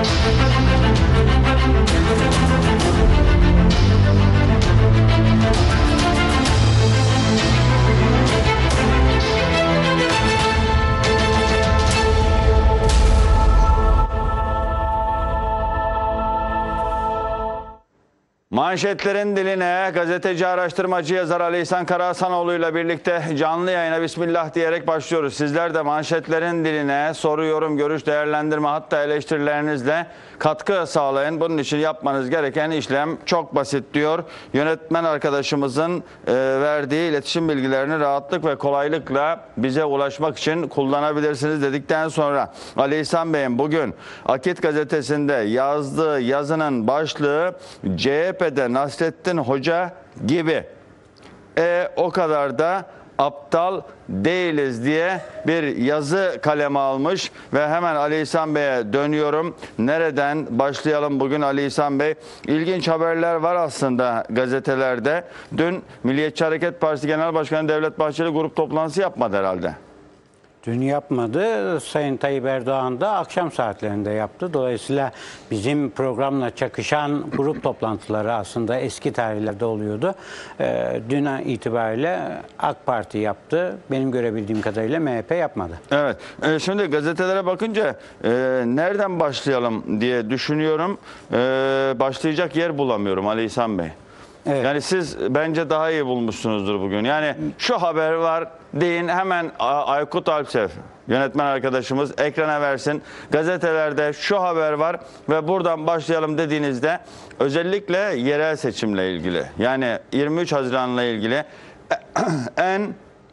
Manşetlerin diline gazeteci, araştırmacı, yazar Ali İhsan Karahasanoğlu ile birlikte canlı yayına Bismillah diyerek başlıyoruz. Sizler de manşetlerin diline soru, yorum, görüş, değerlendirme, hatta eleştirilerinizle katkı sağlayın. Bunun için yapmanız gereken işlem çok basit diyor. Yönetmen arkadaşımızın verdiği iletişim bilgilerini rahatlık ve kolaylıkla bize ulaşmak için kullanabilirsiniz dedikten sonra Ali İhsan Bey'in bugün Akit gazetesinde yazdığı yazının başlığı CHP'de Nasrettin Hoca gibi. O kadar da aptal değiliz diye bir yazı kaleme almış ve hemen Ali İhsan Bey'e dönüyorum. Nereden başlayalım bugün Ali İhsan Bey? İlginç haberler var aslında gazetelerde. Dün Milliyetçi Hareket Partisi Genel Başkanı Devlet Bahçeli grup toplantısı yapmadı herhalde. Dün yapmadı. Sayın Tayyip Erdoğan da akşam saatlerinde yaptı. Dolayısıyla bizim programla çakışan grup toplantıları aslında eski tarihlerde oluyordu. Dün itibariyle AK Parti yaptı. Benim görebildiğim kadarıyla MHP yapmadı. Evet. Şimdi gazetelere bakınca nereden başlayalım diye düşünüyorum. Başlayacak yer bulamıyorum Ali İhsan Bey. Evet. Yani siz bence daha iyi bulmuşsunuzdur bugün. Yani şu haber var deyin, hemen Aykut Alpsev yönetmen arkadaşımız ekrana versin. Gazetelerde şu haber var ve buradan başlayalım dediğinizde özellikle yerel seçimle ilgili, yani 23 Haziran'la ilgili en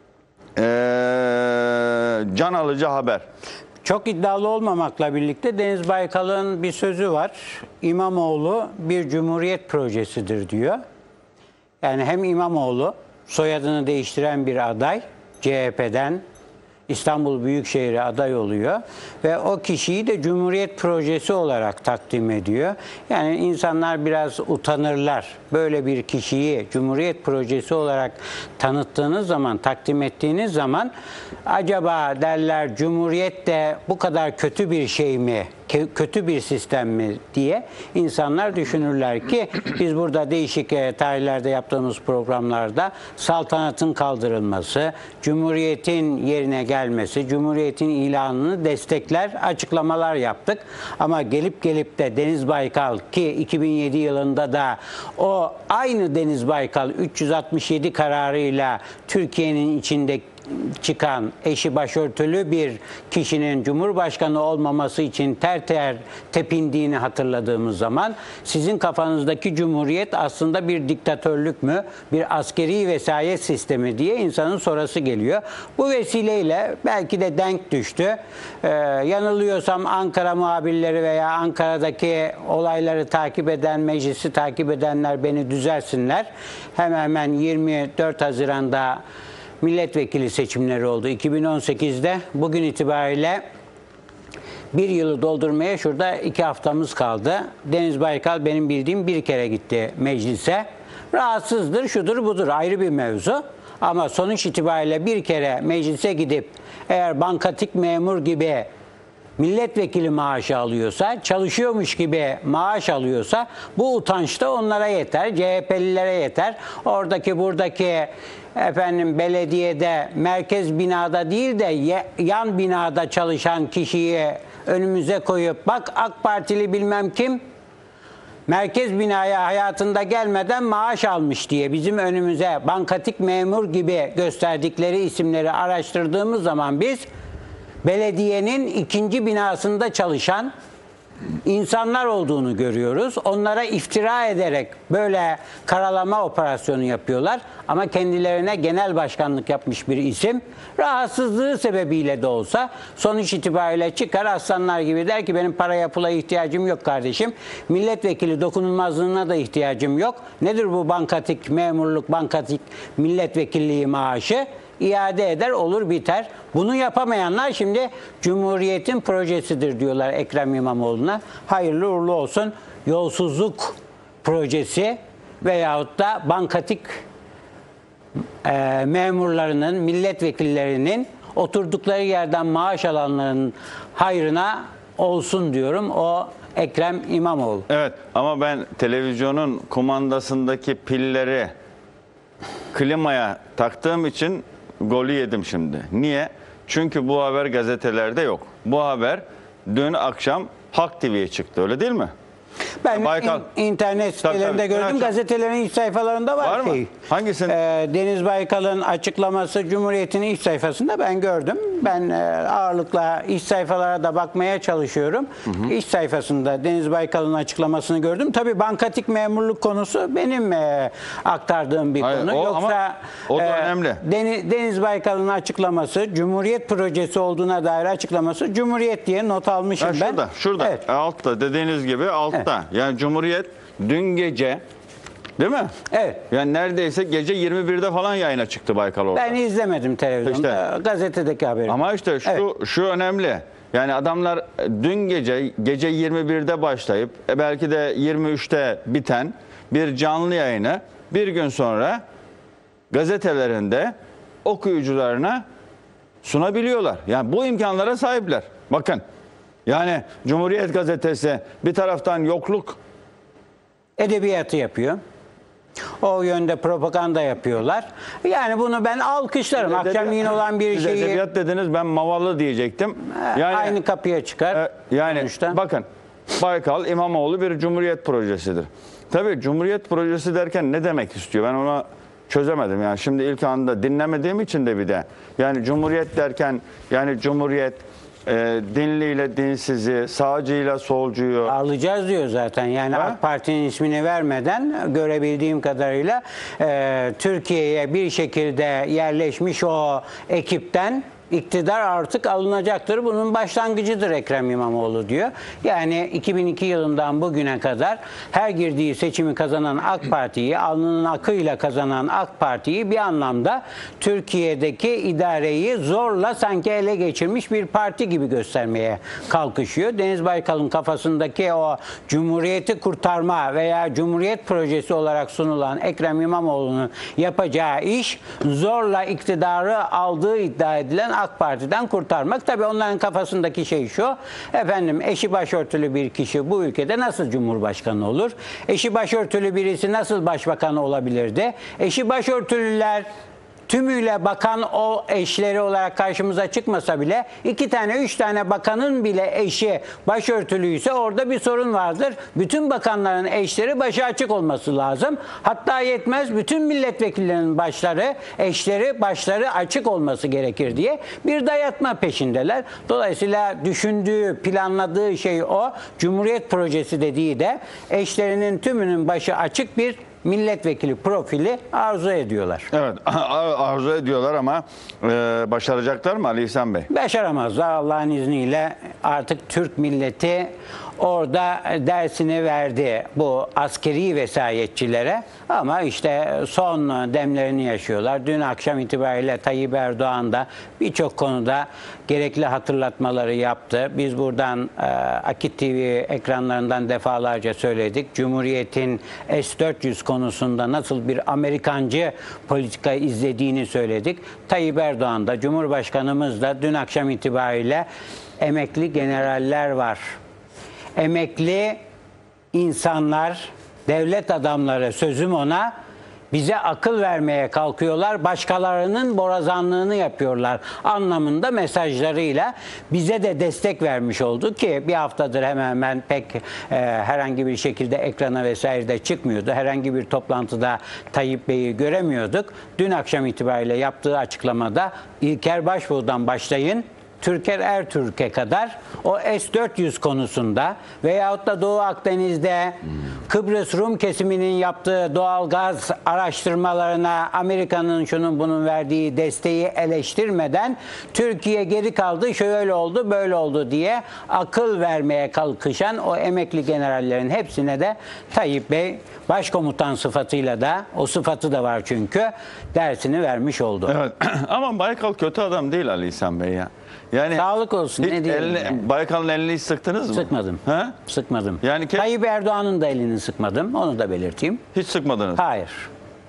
can alıcı haber. Çok iddialı olmamakla birlikte Deniz Baykal'ın bir sözü var. İmamoğlu bir cumhuriyet projesidir diyor. Yani hem İmamoğlu soyadını değiştiren bir aday, CHP'den İstanbul Büyükşehir'e aday oluyor ve o kişiyi de Cumhuriyet Projesi olarak takdim ediyor. Yani insanlar biraz utanırlar. Böyle bir kişiyi Cumhuriyet Projesi olarak tanıttığınız zaman, takdim ettiğiniz zaman acaba derler Cumhuriyet de bu kadar kötü bir şey mi? Kötü bir sistem mi diye insanlar düşünürler ki biz burada değişik tarihlerde yaptığımız programlarda saltanatın kaldırılması, Cumhuriyet'in yerine gelmesi, Cumhuriyet'in ilanını destekler açıklamalar yaptık. Ama gelip de Deniz Baykal ki 2007 yılında da o aynı Deniz Baykal 367 kararıyla Türkiye'nin içinde çıkan eşi başörtülü bir kişinin Cumhurbaşkanı olmaması için ter tepindiğini hatırladığımız zaman sizin kafanızdaki Cumhuriyet aslında bir diktatörlük mü, bir askeri vesayet sistemi diye insanın sorası geliyor. Bu vesileyle belki de denk düştü. Yanılıyorsam Ankara muhabirleri veya Ankara'daki olayları takip eden, meclisi takip edenler beni düzelsinler. Hemen 24 Haziran'da milletvekili seçimleri oldu 2018'de. Bugün itibariyle bir yılı doldurmaya şurada 2 haftamız kaldı. Deniz Baykal benim bildiğim bir kere gitti meclise. Rahatsızdır, şudur budur ayrı bir mevzu. Ama sonuç itibariyle bir kere meclise gidip eğer bankatik memur gibi milletvekili maaşı alıyorsa, çalışıyormuş gibi maaş alıyorsa bu utanç da onlara yeter, CHP'lilere yeter. Oradaki buradaki belediyede merkez binada değil de yan binada çalışan kişiyi önümüze koyup bak AK Partili bilmem kim merkez binaya hayatında gelmeden maaş almış diye bizim önümüze bankatik memur gibi gösterdikleri isimleri araştırdığımız zaman biz belediyenin 2. binasında çalışan insanlar olduğunu görüyoruz. Onlara iftira ederek böyle karalama operasyonu yapıyorlar. Ama kendilerine genel başkanlık yapmış bir isim rahatsızlığı sebebiyle de olsa sonuç itibariyle çıkar aslanlar gibi der ki benim paraya pula ihtiyacım yok kardeşim. Milletvekili dokunulmazlığına da ihtiyacım yok. Nedir bu bankatik memurluk, bankatik milletvekilliği maaşı? İade eder, olur biter. Bunu yapamayanlar şimdi Cumhuriyet'in projesidir diyorlar Ekrem İmamoğlu'na. Hayırlı uğurlu olsun. Yolsuzluk projesi veyahut da bankatik memurlarının, milletvekillerinin oturdukları yerden maaş alanların hayrına olsun diyorum. O Ekrem İmamoğlu. Evet ama ben televizyonun kumandasındaki pilleri klimaya taktığım için golü yedim şimdi. Niye? Çünkü bu haber gazetelerde yok. Bu haber dün akşam Halk TV'ye çıktı, öyle değil mi? Ben Baykal. internet Tabii, sitelerinde tabii. gördüm. Evet. Gazetelerin iç sayfalarında var, Var mı? şey. Hangisinin? Deniz Baykal'ın açıklaması Cumhuriyet'in iç sayfasında ben gördüm. Ben ağırlıkla iç sayfalara da bakmaya çalışıyorum. İç sayfasında Deniz Baykal'ın açıklamasını gördüm. Tabii bankatik memurluk konusu benim aktardığım bir Hayır, konu. o- Yoksa ama o da önemli. Deniz Baykal'ın açıklaması Cumhuriyet projesi olduğuna dair açıklaması Cumhuriyet diye not almışım Ha, ben. şurada. Evet. Altta, dediğiniz gibi altta. Yani Cumhuriyet dün gece, değil mi? Evet. Yani neredeyse gece 21'de falan yayına çıktı Baykal orada. Ben izlemedim televizyonda. İşte. Gazetedeki haberi. Ama işte şu önemli. Yani adamlar dün gece 21'de başlayıp belki de 23'te biten bir canlı yayını bir gün sonra gazetelerinde okuyucularına sunabiliyorlar. Yani bu imkanlara sahipler. Bakın. Yani Cumhuriyet Gazetesi bir taraftan yokluk, Edebiyatı yapıyor. O yönde propaganda yapıyorlar. Yani bunu ben alkışlarım. Akşamleyin olan bir siz şeyi edebiyat dediniz, ben mavalı diyecektim. Yani aynı kapıya çıkar. yani sonuçta. bakın, Baykal İmamoğlu bir Cumhuriyet projesidir. Tabii Cumhuriyet projesi derken ne demek istiyor? Ben onu çözemedim. Yani şimdi ilk anda dinlemediğim için de bir de. Yani Cumhuriyet derken yani Cumhuriyet dinliyle dinsizi, sağcıyla solcuyu. Alacağız diyor zaten. Yani Ha? AK Parti'nin ismini vermeden görebildiğim kadarıyla Türkiye'ye bir şekilde yerleşmiş o ekipten iktidar artık alınacaktır. Bunun başlangıcıdır Ekrem İmamoğlu diyor. Yani 2002 yılından bugüne kadar her girdiği seçimi kazanan AK Parti'yi, alnının akıyla kazanan AK Parti'yi bir anlamda Türkiye'deki idareyi zorla sanki ele geçirmiş bir parti gibi göstermeye kalkışıyor. Deniz Baykal'ın kafasındaki o Cumhuriyeti kurtarma veya Cumhuriyet projesi olarak sunulan Ekrem İmamoğlu'nun yapacağı iş zorla iktidarı aldığı iddia edilen AK Parti'den kurtarmak. Tabii onların kafasındaki şey şu: efendim, eşi başörtülü bir kişi bu ülkede nasıl cumhurbaşkanı olur? Eşi başörtülü birisi nasıl başbakan olabilirdi? Eşi başörtülüler tümüyle bakan o eşleri olarak karşımıza çıkmasa bile 2 tane 3 tane bakanın bile eşi başörtülüyse orada bir sorun vardır. Bütün bakanların eşleri başı açık olması lazım. Hatta yetmez, bütün milletvekillerinin başları, eşleri, başları açık olması gerekir diye bir dayatma peşindeler. Dolayısıyla düşündüğü, planladığı şey o. Cumhuriyet projesi dediği de eşlerinin tümünün başı açık bir milletvekili profili arzu ediyorlar. Evet, arzu ediyorlar ama başaracaklar mı Ali İhsan Bey? Başaramazlar Allah'ın izniyle. Artık Türk milleti orada dersini verdi bu askeri vesayetçilere, ama işte son demlerini yaşıyorlar. Dün akşam itibariyle Tayyip Erdoğan da birçok konuda gerekli hatırlatmaları yaptı. Biz buradan Akit TV ekranlarından defalarca söyledik. Cumhuriyet'in S-400 konusunda nasıl bir Amerikancı politika izlediğini söyledik. Tayyip Erdoğan da, Cumhurbaşkanımız da dün akşam itibariyle emekli generaller var, emekli insanlar, devlet adamları, sözüm ona, bize akıl vermeye kalkıyorlar, başkalarının borazanlığını yapıyorlar anlamında mesajlarıyla bize de destek vermiş oldu ki bir haftadır hemen hemen pek herhangi bir şekilde ekrana vesaire de çıkmıyordu. Herhangi bir toplantıda Tayyip Bey'i göremiyorduk. Dün akşam itibariyle yaptığı açıklamada İlker Başbuğ'dan başlayın Türker Ertürk'e kadar o S-400 konusunda veyahut da Doğu Akdeniz'de Kıbrıs Rum kesiminin yaptığı doğal gaz araştırmalarına Amerika'nın şunun bunun verdiği desteği eleştirmeden Türkiye geri kaldı, şöyle oldu, böyle oldu diye akıl vermeye kalkışan o emekli generallerin hepsine de Tayyip Bey başkomutan sıfatıyla da, o sıfatı da var çünkü, dersini vermiş oldu. Evet ama Baykal kötü adam değil Ali İhsan Bey ya. Yani sağlık olsun. hiç Ne diyelim yani. Baykal'ın elini hiç sıktınız mı? Sıkmadım. He? Sıkmadım. Yani Tayyip Erdoğan'ın da elini sıkmadım. Onu da belirteyim. Hiç sıkmadınız. Hayır.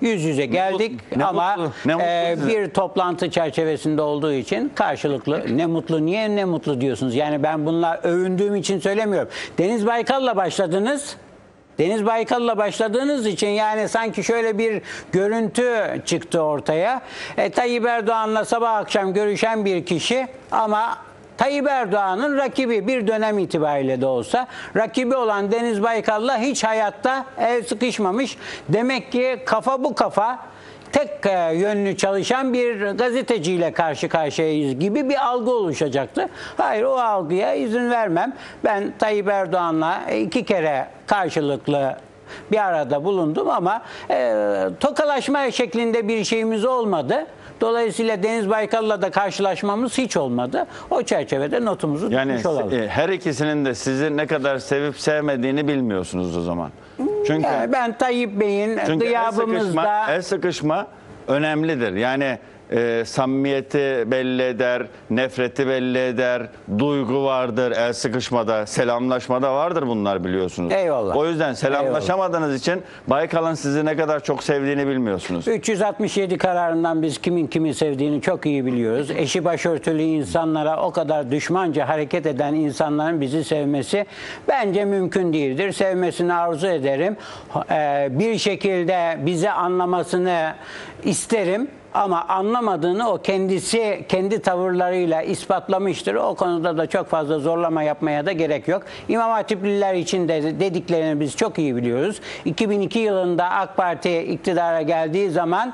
Yüz yüze geldik ne ama mutlu, ne mutlu size. bir toplantı çerçevesinde olduğu için karşılıklı ne mutlu. Niye ne mutlu diyorsunuz? Yani ben bununla övündüğüm için söylemiyorum. Deniz Baykal'la başladınız. Deniz Baykal'la başladığınız için yani sanki şöyle bir görüntü çıktı ortaya. Tayyip Erdoğan'la sabah akşam görüşen bir kişi ama Tayyip Erdoğan'ın rakibi, bir dönem itibariyle de olsa rakibi olan Deniz Baykal'la hiç hayatta el sıkışmamış. Demek ki kafa bu kafa, tek yönlü çalışan bir gazeteciyle karşı karşıyayız gibi bir algı oluşacaktı. Hayır, o algıya izin vermem. Ben Tayyip Erdoğan'la 2 kere karşılıklı bir arada bulundum ama tokalaşma şeklinde bir şeyimiz olmadı. Dolayısıyla Deniz Baykal'la da karşılaşmamız hiç olmadı. O çerçevede notumuzu tutmuş olalım. Her ikisinin de sizi ne kadar sevip sevmediğini bilmiyorsunuz o zaman. Çünkü Yani ben Tayyip Bey'in Çünkü gıyabımızda el sıkışma önemlidir. Yani samimiyeti belli eder, nefreti belli eder, duygu vardır el sıkışmada, selamlaşmada vardır bunlar biliyorsunuz. Eyvallah. O yüzden selamlaşamadığınız için Baykal'ın sizi ne kadar çok sevdiğini bilmiyorsunuz. 367 kararından biz kimin kimi sevdiğini çok iyi biliyoruz. Eşi başörtülü insanlara o kadar düşmanca hareket eden insanların bizi sevmesi bence mümkün değildir. Sevmesini arzu ederim. Bir şekilde bizi anlamasını isterim. Ama anlamadığını o kendisi kendi tavırlarıyla ispatlamıştır. O konuda da çok fazla zorlama yapmaya da gerek yok. İmam Hatipliler için de dediklerini biz çok iyi biliyoruz. 2002 yılında AK Parti iktidara geldiği zaman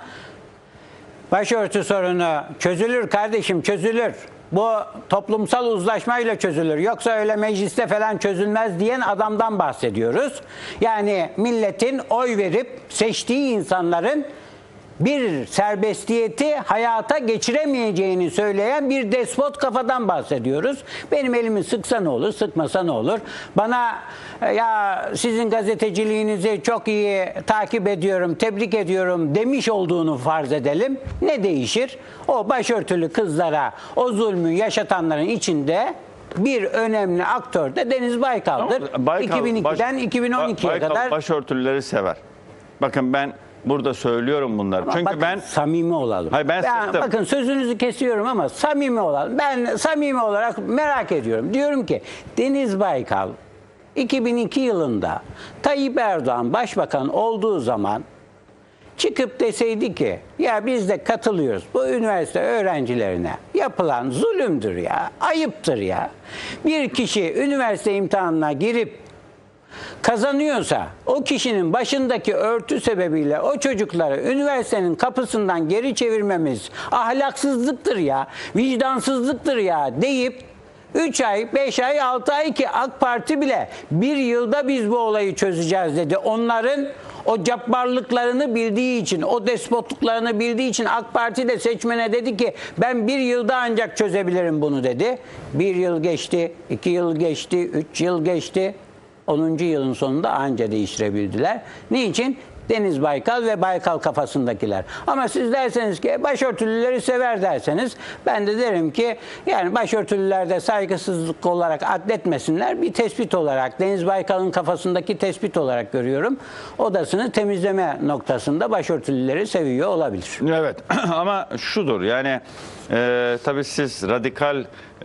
başörtü sorunu çözülür kardeşim, çözülür. Bu toplumsal uzlaşmayla çözülür. Yoksa öyle mecliste falan çözülmez diyen adamdan bahsediyoruz. Yani milletin oy verip seçtiği insanların bir serbestiyeti hayata geçiremeyeceğini söyleyen bir despot kafadan bahsediyoruz. Benim elimi sıksa ne olur, sıkmasa ne olur? Bana ya sizin gazeteciliğinizi çok iyi takip ediyorum, tebrik ediyorum demiş olduğunu farz edelim. Ne değişir? O başörtülü kızlara o zulmü yaşatanların içinde bir önemli aktör de Deniz Baykal'dır. 2002'den 2012'ye kadar Başörtülüleri sever. Bakın ben burada söylüyorum bunları. Ama Çünkü bakın, ben samimi olalım. Hayır, ben sıktım. Bakın sözünüzü kesiyorum ama samimi olalım. Ben samimi olarak merak ediyorum. Diyorum ki Deniz Baykal 2002 yılında Tayyip Erdoğan başbakan olduğu zaman çıkıp deseydi ki ya biz de katılıyoruz bu üniversite öğrencilerine yapılan zulümdür ya, ayıptır ya. Bir kişi üniversite imtihanına girip kazanıyorsa o kişinin başındaki örtü sebebiyle o çocukları üniversitenin kapısından geri çevirmemiz ahlaksızlıktır ya, vicdansızlıktır ya deyip 3 ay, 5 ay, 6 ay ki AK Parti bile bir yılda biz bu olayı çözeceğiz dedi. Onların o cabbarlıklarını bildiği için, o despotluklarını bildiği için AK Parti de seçmene dedi ki ben bir yılda ancak çözebilirim bunu dedi. 1 yıl geçti, 2 yıl geçti, 3 yıl geçti. 10. yılın sonunda anca değiştirebildiler. Niçin? Deniz Baykal ve Baykal kafasındakiler. Ama siz derseniz ki başörtülüleri sever derseniz ben de derim ki yani başörtülülerde saygısızlık olarak adletmesinler, bir tespit olarak Deniz Baykal'ın kafasındaki tespit olarak görüyorum. Odasını temizleme noktasında başörtülüleri seviyor olabilir. Evet ama şudur yani tabii siz radikal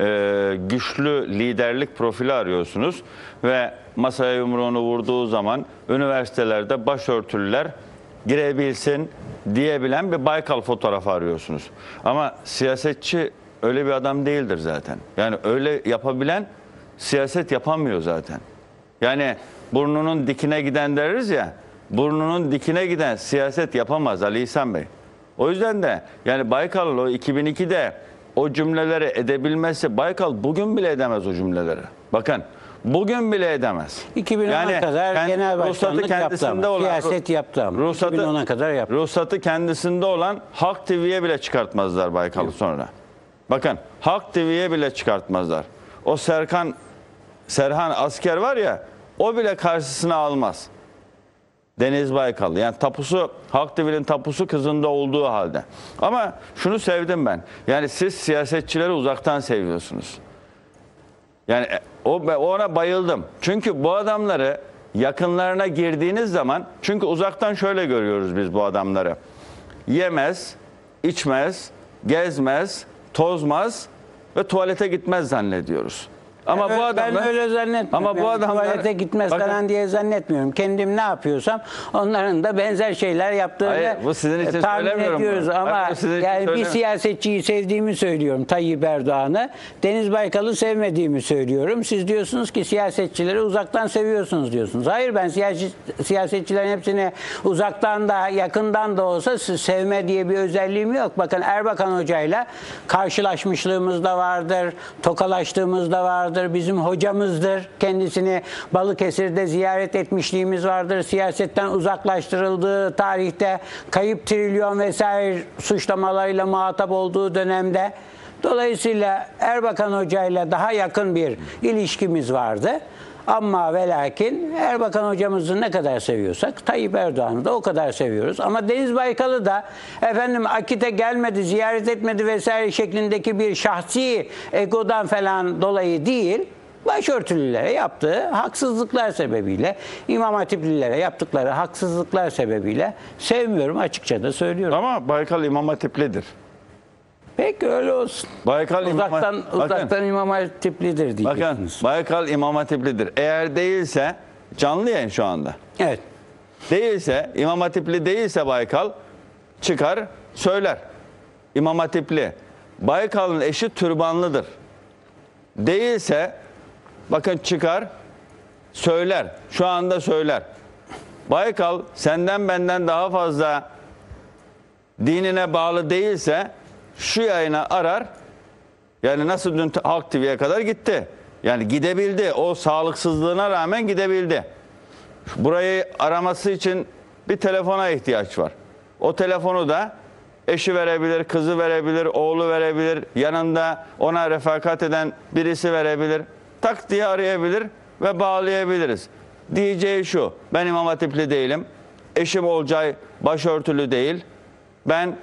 güçlü liderlik profili arıyorsunuz ve masaya yumruğunu vurduğu zaman üniversitelerde başörtülüler girebilsin diyebilen bir Baykal fotoğrafı arıyorsunuz. Ama siyasetçi öyle bir adam değildir zaten. Yani öyle yapabilen siyaset yapamıyor zaten. Yani burnunun dikine giden deriz ya, burnunun dikine giden siyaset yapamaz Ali İhsan Bey. O yüzden de yani Baykal'ın o 2002'de o cümleleri edebilmesi, Baykal bugün bile edemez o cümleleri. Bakın bugün bile edemez. 2010'a kadar genel başkanlık yaptı ama, siyaset yaptı ama. 2010'a kadar yaptı. Ruhsatı kendisinde olan Halk TV'ye bile çıkartmazlar Baykal'ı sonra. Bakın Halk TV'ye bile çıkartmazlar. O Serhan asker var ya, o bile karşısına almaz. Deniz Baykal. Yani tapusu, Halk TV'nin tapusu kızında olduğu halde. Ama şunu sevdim ben. Yani siz siyasetçileri uzaktan seviyorsunuz. Yani ona bayıldım. Çünkü bu adamları yakınlarına girdiğiniz zaman, çünkü uzaktan şöyle görüyoruz biz bu adamları. Yemez, içmez, gezmez, tozmaz ve tuvalete gitmez zannediyoruz. Ama bu adamlar, ben öyle zannetmiyorum. ama bu adamlar tuvalete gitmez bakın, falan diye zannetmiyorum. Kendim ne yapıyorsam onların da benzer şeyler yaptığını Hayır, bu sizin için tahmin söylemiyorum ediyoruz. bunu. Ama Hayır, bu sizin için yani bir söylemiyorum. siyasetçiyi sevdiğimi söylüyorum, Tayyip Erdoğan'ı. Deniz Baykal'ı sevmediğimi söylüyorum. Siz diyorsunuz ki siyasetçileri uzaktan seviyorsunuz diyorsunuz. Hayır, ben siyasetçilerin hepsini uzaktan da yakından da olsa sevme diye bir özelliğim yok. Bakın Erbakan Hoca'yla karşılaşmışlığımız da vardır, tokalaştığımız da vardır. Bizim hocamızdır. Kendisini Balıkesir'de ziyaret etmişliğimiz vardır. Siyasetten uzaklaştırıldığı tarihte kayıp trilyon vesaire suçlamalarıyla muhatap olduğu dönemde. Dolayısıyla Erbakan Hoca'yla daha yakın bir ilişkimiz vardı. Ama ve lakin Erbakan hocamızı ne kadar seviyorsak Tayyip Erdoğan'ı da o kadar seviyoruz. Ama Deniz Baykal'ı da efendim Akit'e gelmedi, ziyaret etmedi vesaire şeklindeki bir şahsi egodan falan dolayı değil, başörtülülere yaptığı haksızlıklar sebebiyle, İmam Hatiplilere yaptıkları haksızlıklar sebebiyle sevmiyorum, açıkça da söylüyorum. ama Baykal İmam Hatiplidir. Peki öyle olsun. Baykal Uzaktan İmam Hatiplidir diyeceksiniz. bakın, Baykal İmam Hatiplidir. Eğer değilse, canlı yayın şu anda. Evet. Değilse, İmam Hatipli değilse Baykal çıkar söyler. İmam Hatipli. Baykal'ın eşi türbanlıdır. Değilse bakın çıkar söyler. Şu anda söyler. Baykal senden benden daha fazla dinine bağlı değilse şu yayına arar. Yani nasıl dün Halk TV'ye kadar gitti. Yani gidebildi. O sağlıksızlığına rağmen gidebildi. Burayı araması için bir telefona ihtiyaç var. O telefonu da eşi verebilir, kızı verebilir, oğlu verebilir, yanında ona refakat eden birisi verebilir. Tak diye arayabilir ve bağlayabiliriz. Diyeceği şu: ben İmam Hatipli değilim. Eşim Olcay başörtülü değil. Ben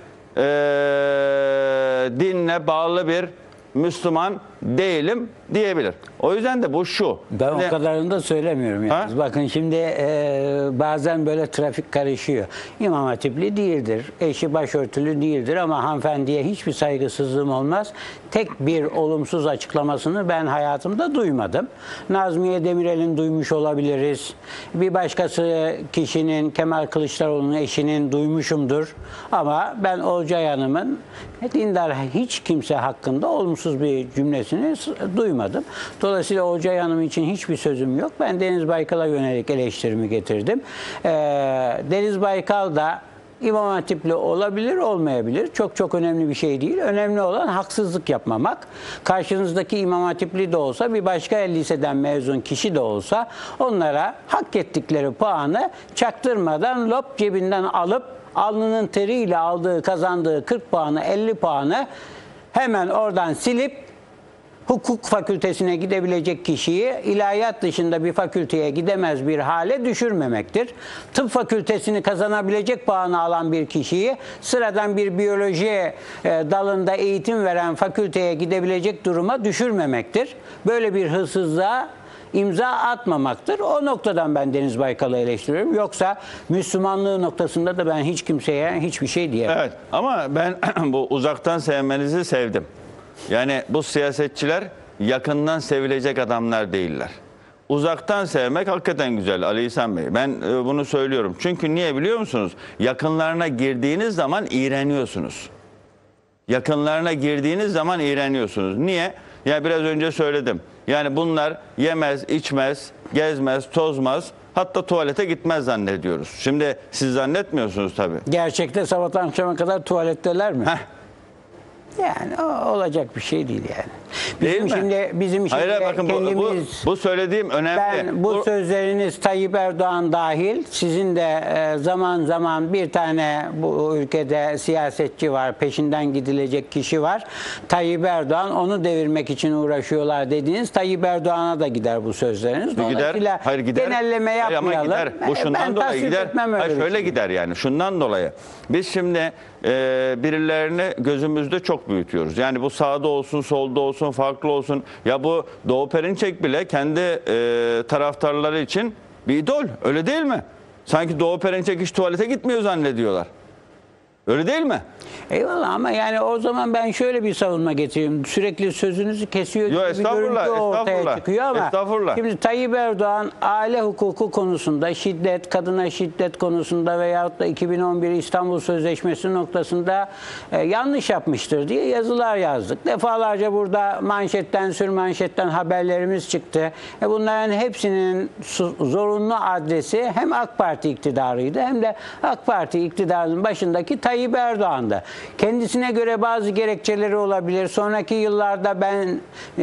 dinle bağlı bir Müslüman değilim diyebilir. O yüzden de bu şu. Ben o kadarını da söylemiyorum yalnız. Ha? Bakın şimdi bazen böyle trafik karışıyor. İmam Hatipli değildir, eşi başörtülü değildir ama hanımefendiye hiçbir saygısızlığım olmaz. Tek bir olumsuz açıklamasını ben hayatımda duymadım. Nazmiye Demirel'in duymuş olabiliriz. Bir başkası kişinin, Kemal Kılıçdaroğlu'nun eşinin duymuşumdur. Ama ben Olcay Hanım'ın dindar hiç kimse hakkında olumsuz bir cümlesini duymadım. Dolayısıyla Olcay Hanım için hiçbir sözüm yok. Ben Deniz Baykal'a yönelik eleştirimi getirdim. Deniz Baykal da İmam Hatipli olabilir, olmayabilir. Çok çok önemli bir şey değil. Önemli olan haksızlık yapmamak. Karşınızdaki İmam Hatipli de olsa, bir başka liseden mezun kişi de olsa onlara hak ettikleri puanı çaktırmadan lop cebinden alıp alnının teriyle kazandığı 40 puanı, 50 puanı hemen oradan silip hukuk fakültesine gidebilecek kişiyi ilahiyat dışında bir fakülteye gidemez bir hale düşürmemektir. Tıp fakültesini kazanabilecek puanı alan bir kişiyi sıradan bir biyoloji dalında eğitim veren fakülteye gidebilecek duruma düşürmemektir. Böyle bir hırsızlığa imza atmamaktır. O noktadan ben Deniz Baykal'ı eleştiriyorum. Yoksa Müslümanlığı noktasında da ben hiç kimseye hiçbir şey diyemem. Evet, ama ben bu uzaktan sevmenizi sevdim. Yani bu siyasetçiler yakından sevilecek adamlar değiller. Uzaktan sevmek hakikaten güzel Ali İhsan Bey. Ben bunu söylüyorum. Çünkü niye biliyor musunuz? Yakınlarına girdiğiniz zaman iğreniyorsunuz. Yakınlarına girdiğiniz zaman iğreniyorsunuz. Niye? Ya biraz önce söyledim. Yani bunlar yemez, içmez, gezmez, tozmaz. Hatta tuvalete gitmez zannediyoruz. Şimdi siz zannetmiyorsunuz tabii. Gerçekte sabahtan akşama kadar tuvaletteler mi? Heh. Yani o olacak bir şey değil yani. Değil mi? Bizim şimdi Hayır, bakın kendimiz... bu söylediğim önemli. Ben bu sözleriniz Tayyip Erdoğan dahil, sizin de zaman zaman bir tane bu ülkede siyasetçi var, peşinden gidilecek kişi var. Tayyip Erdoğan onu devirmek için uğraşıyorlar dediğiniz Tayyip Erdoğan'a da gider bu sözleriniz. Gider. Hayır, gider. Genelleme Hayır, ama yapmayalım. gider. Bu şundan dolayı gider. Hayır, şöyle gider yani. Şundan dolayı. Biz şimdi birilerini gözümüzde çok büyütüyoruz. Yani bu sağda olsun, solda olsun, farklı olsun. Ya bu Doğu Perinçek bile kendi taraftarları için bir idol. Öyle değil mi? Sanki Doğu Perinçek hiç tuvalete gitmiyor zannediyorlar. Öyle değil mi? Eyvallah ama yani o zaman ben şöyle bir savunma getireyim. Sürekli sözünüzü kesiyor gibi bir estağfurullah, görüntü ortaya estağfurullah. çıkıyor ama Estağfurullah. şimdi Tayyip Erdoğan aile hukuku konusunda, şiddet, kadına şiddet konusunda veyahut da 2011 İstanbul Sözleşmesi noktasında yanlış yapmıştır diye yazılar yazdık. Defalarca burada manşetten, sürmanşetten haberlerimiz çıktı. Bunların hepsinin zorunlu adresi hem AK Parti iktidarıydı hem de AK Parti iktidarının başındaki Tayyip Erdoğan'da. Kendisine göre bazı gerekçeleri olabilir. Sonraki yıllarda ben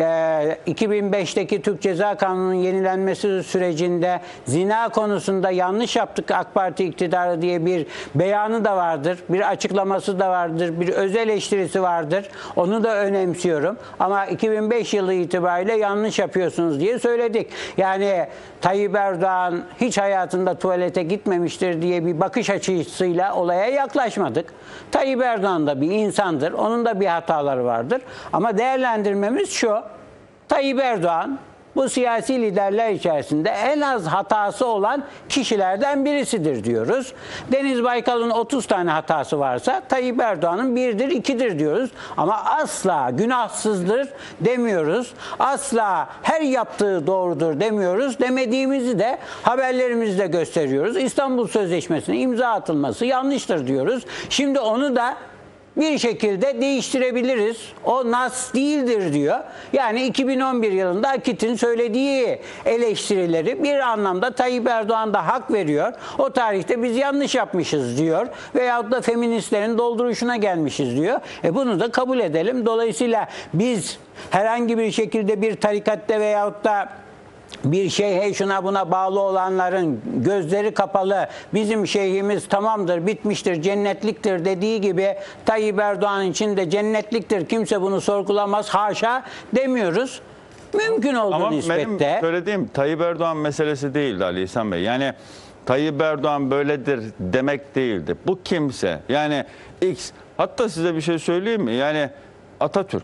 2005'teki Türk Ceza Kanunu'nun yenilenmesi sürecinde zina konusunda yanlış yaptık AK Parti iktidarı diye bir beyanı da vardır. Bir açıklaması da vardır. Bir öz eleştirisi vardır. Onu da önemsiyorum. Ama 2005 yılı itibariyle yanlış yapıyorsunuz diye söyledik. Yani Tayyip Erdoğan hiç hayatında tuvalete gitmemiştir diye bir bakış açısıyla olaya yaklaşmadık. Tayyip Erdoğan da bir insandır. Onun da bir hataları vardır. Ama değerlendirmemiz şu. Tayyip Erdoğan bu siyasi liderler içerisinde en az hatası olan kişilerden birisidir diyoruz. Deniz Baykal'ın 30 tane hatası varsa Tayyip Erdoğan'ın 1'dir, 2'dir diyoruz. Ama asla günahsızdır demiyoruz. Asla her yaptığı doğrudur demiyoruz. Demediğimizi de haberlerimizde gösteriyoruz. İstanbul Sözleşmesi'ne imza atılması yanlıştır diyoruz. Şimdi onu da bir şekilde değiştirebiliriz. O nas değildir diyor. Yani 2011 yılında Akit'in söylediği eleştirileri bir anlamda Tayyip Erdoğan da hak veriyor. O tarihte biz yanlış yapmışız diyor. Veyahut da feministlerin dolduruşuna gelmişiz diyor. Bunu da kabul edelim. Dolayısıyla biz herhangi bir şekilde bir tarikatte veyahut da bir şeyhe şuna buna bağlı olanların gözleri kapalı bizim şeyhimiz tamamdır, bitmiştir, cennetliktir dediği gibi Tayyip Erdoğan için de cennetliktir. Kimse bunu sorgulamaz, haşa demiyoruz. Mümkün olduğu Ama nispette. benim söylediğim Tayyip Erdoğan meselesi değildi Ali İhsan Bey. Yani Tayyip Erdoğan böyledir demek değildi. Bu kimse yani X, hatta size bir şey söyleyeyim mi? Yani Atatürk,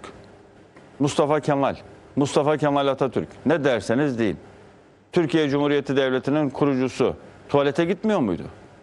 Mustafa Kemal Atatürk, ne derseniz deyin. Türkiye Cumhuriyeti Devleti'nin kurucusu tuvalete gitmiyor muydu?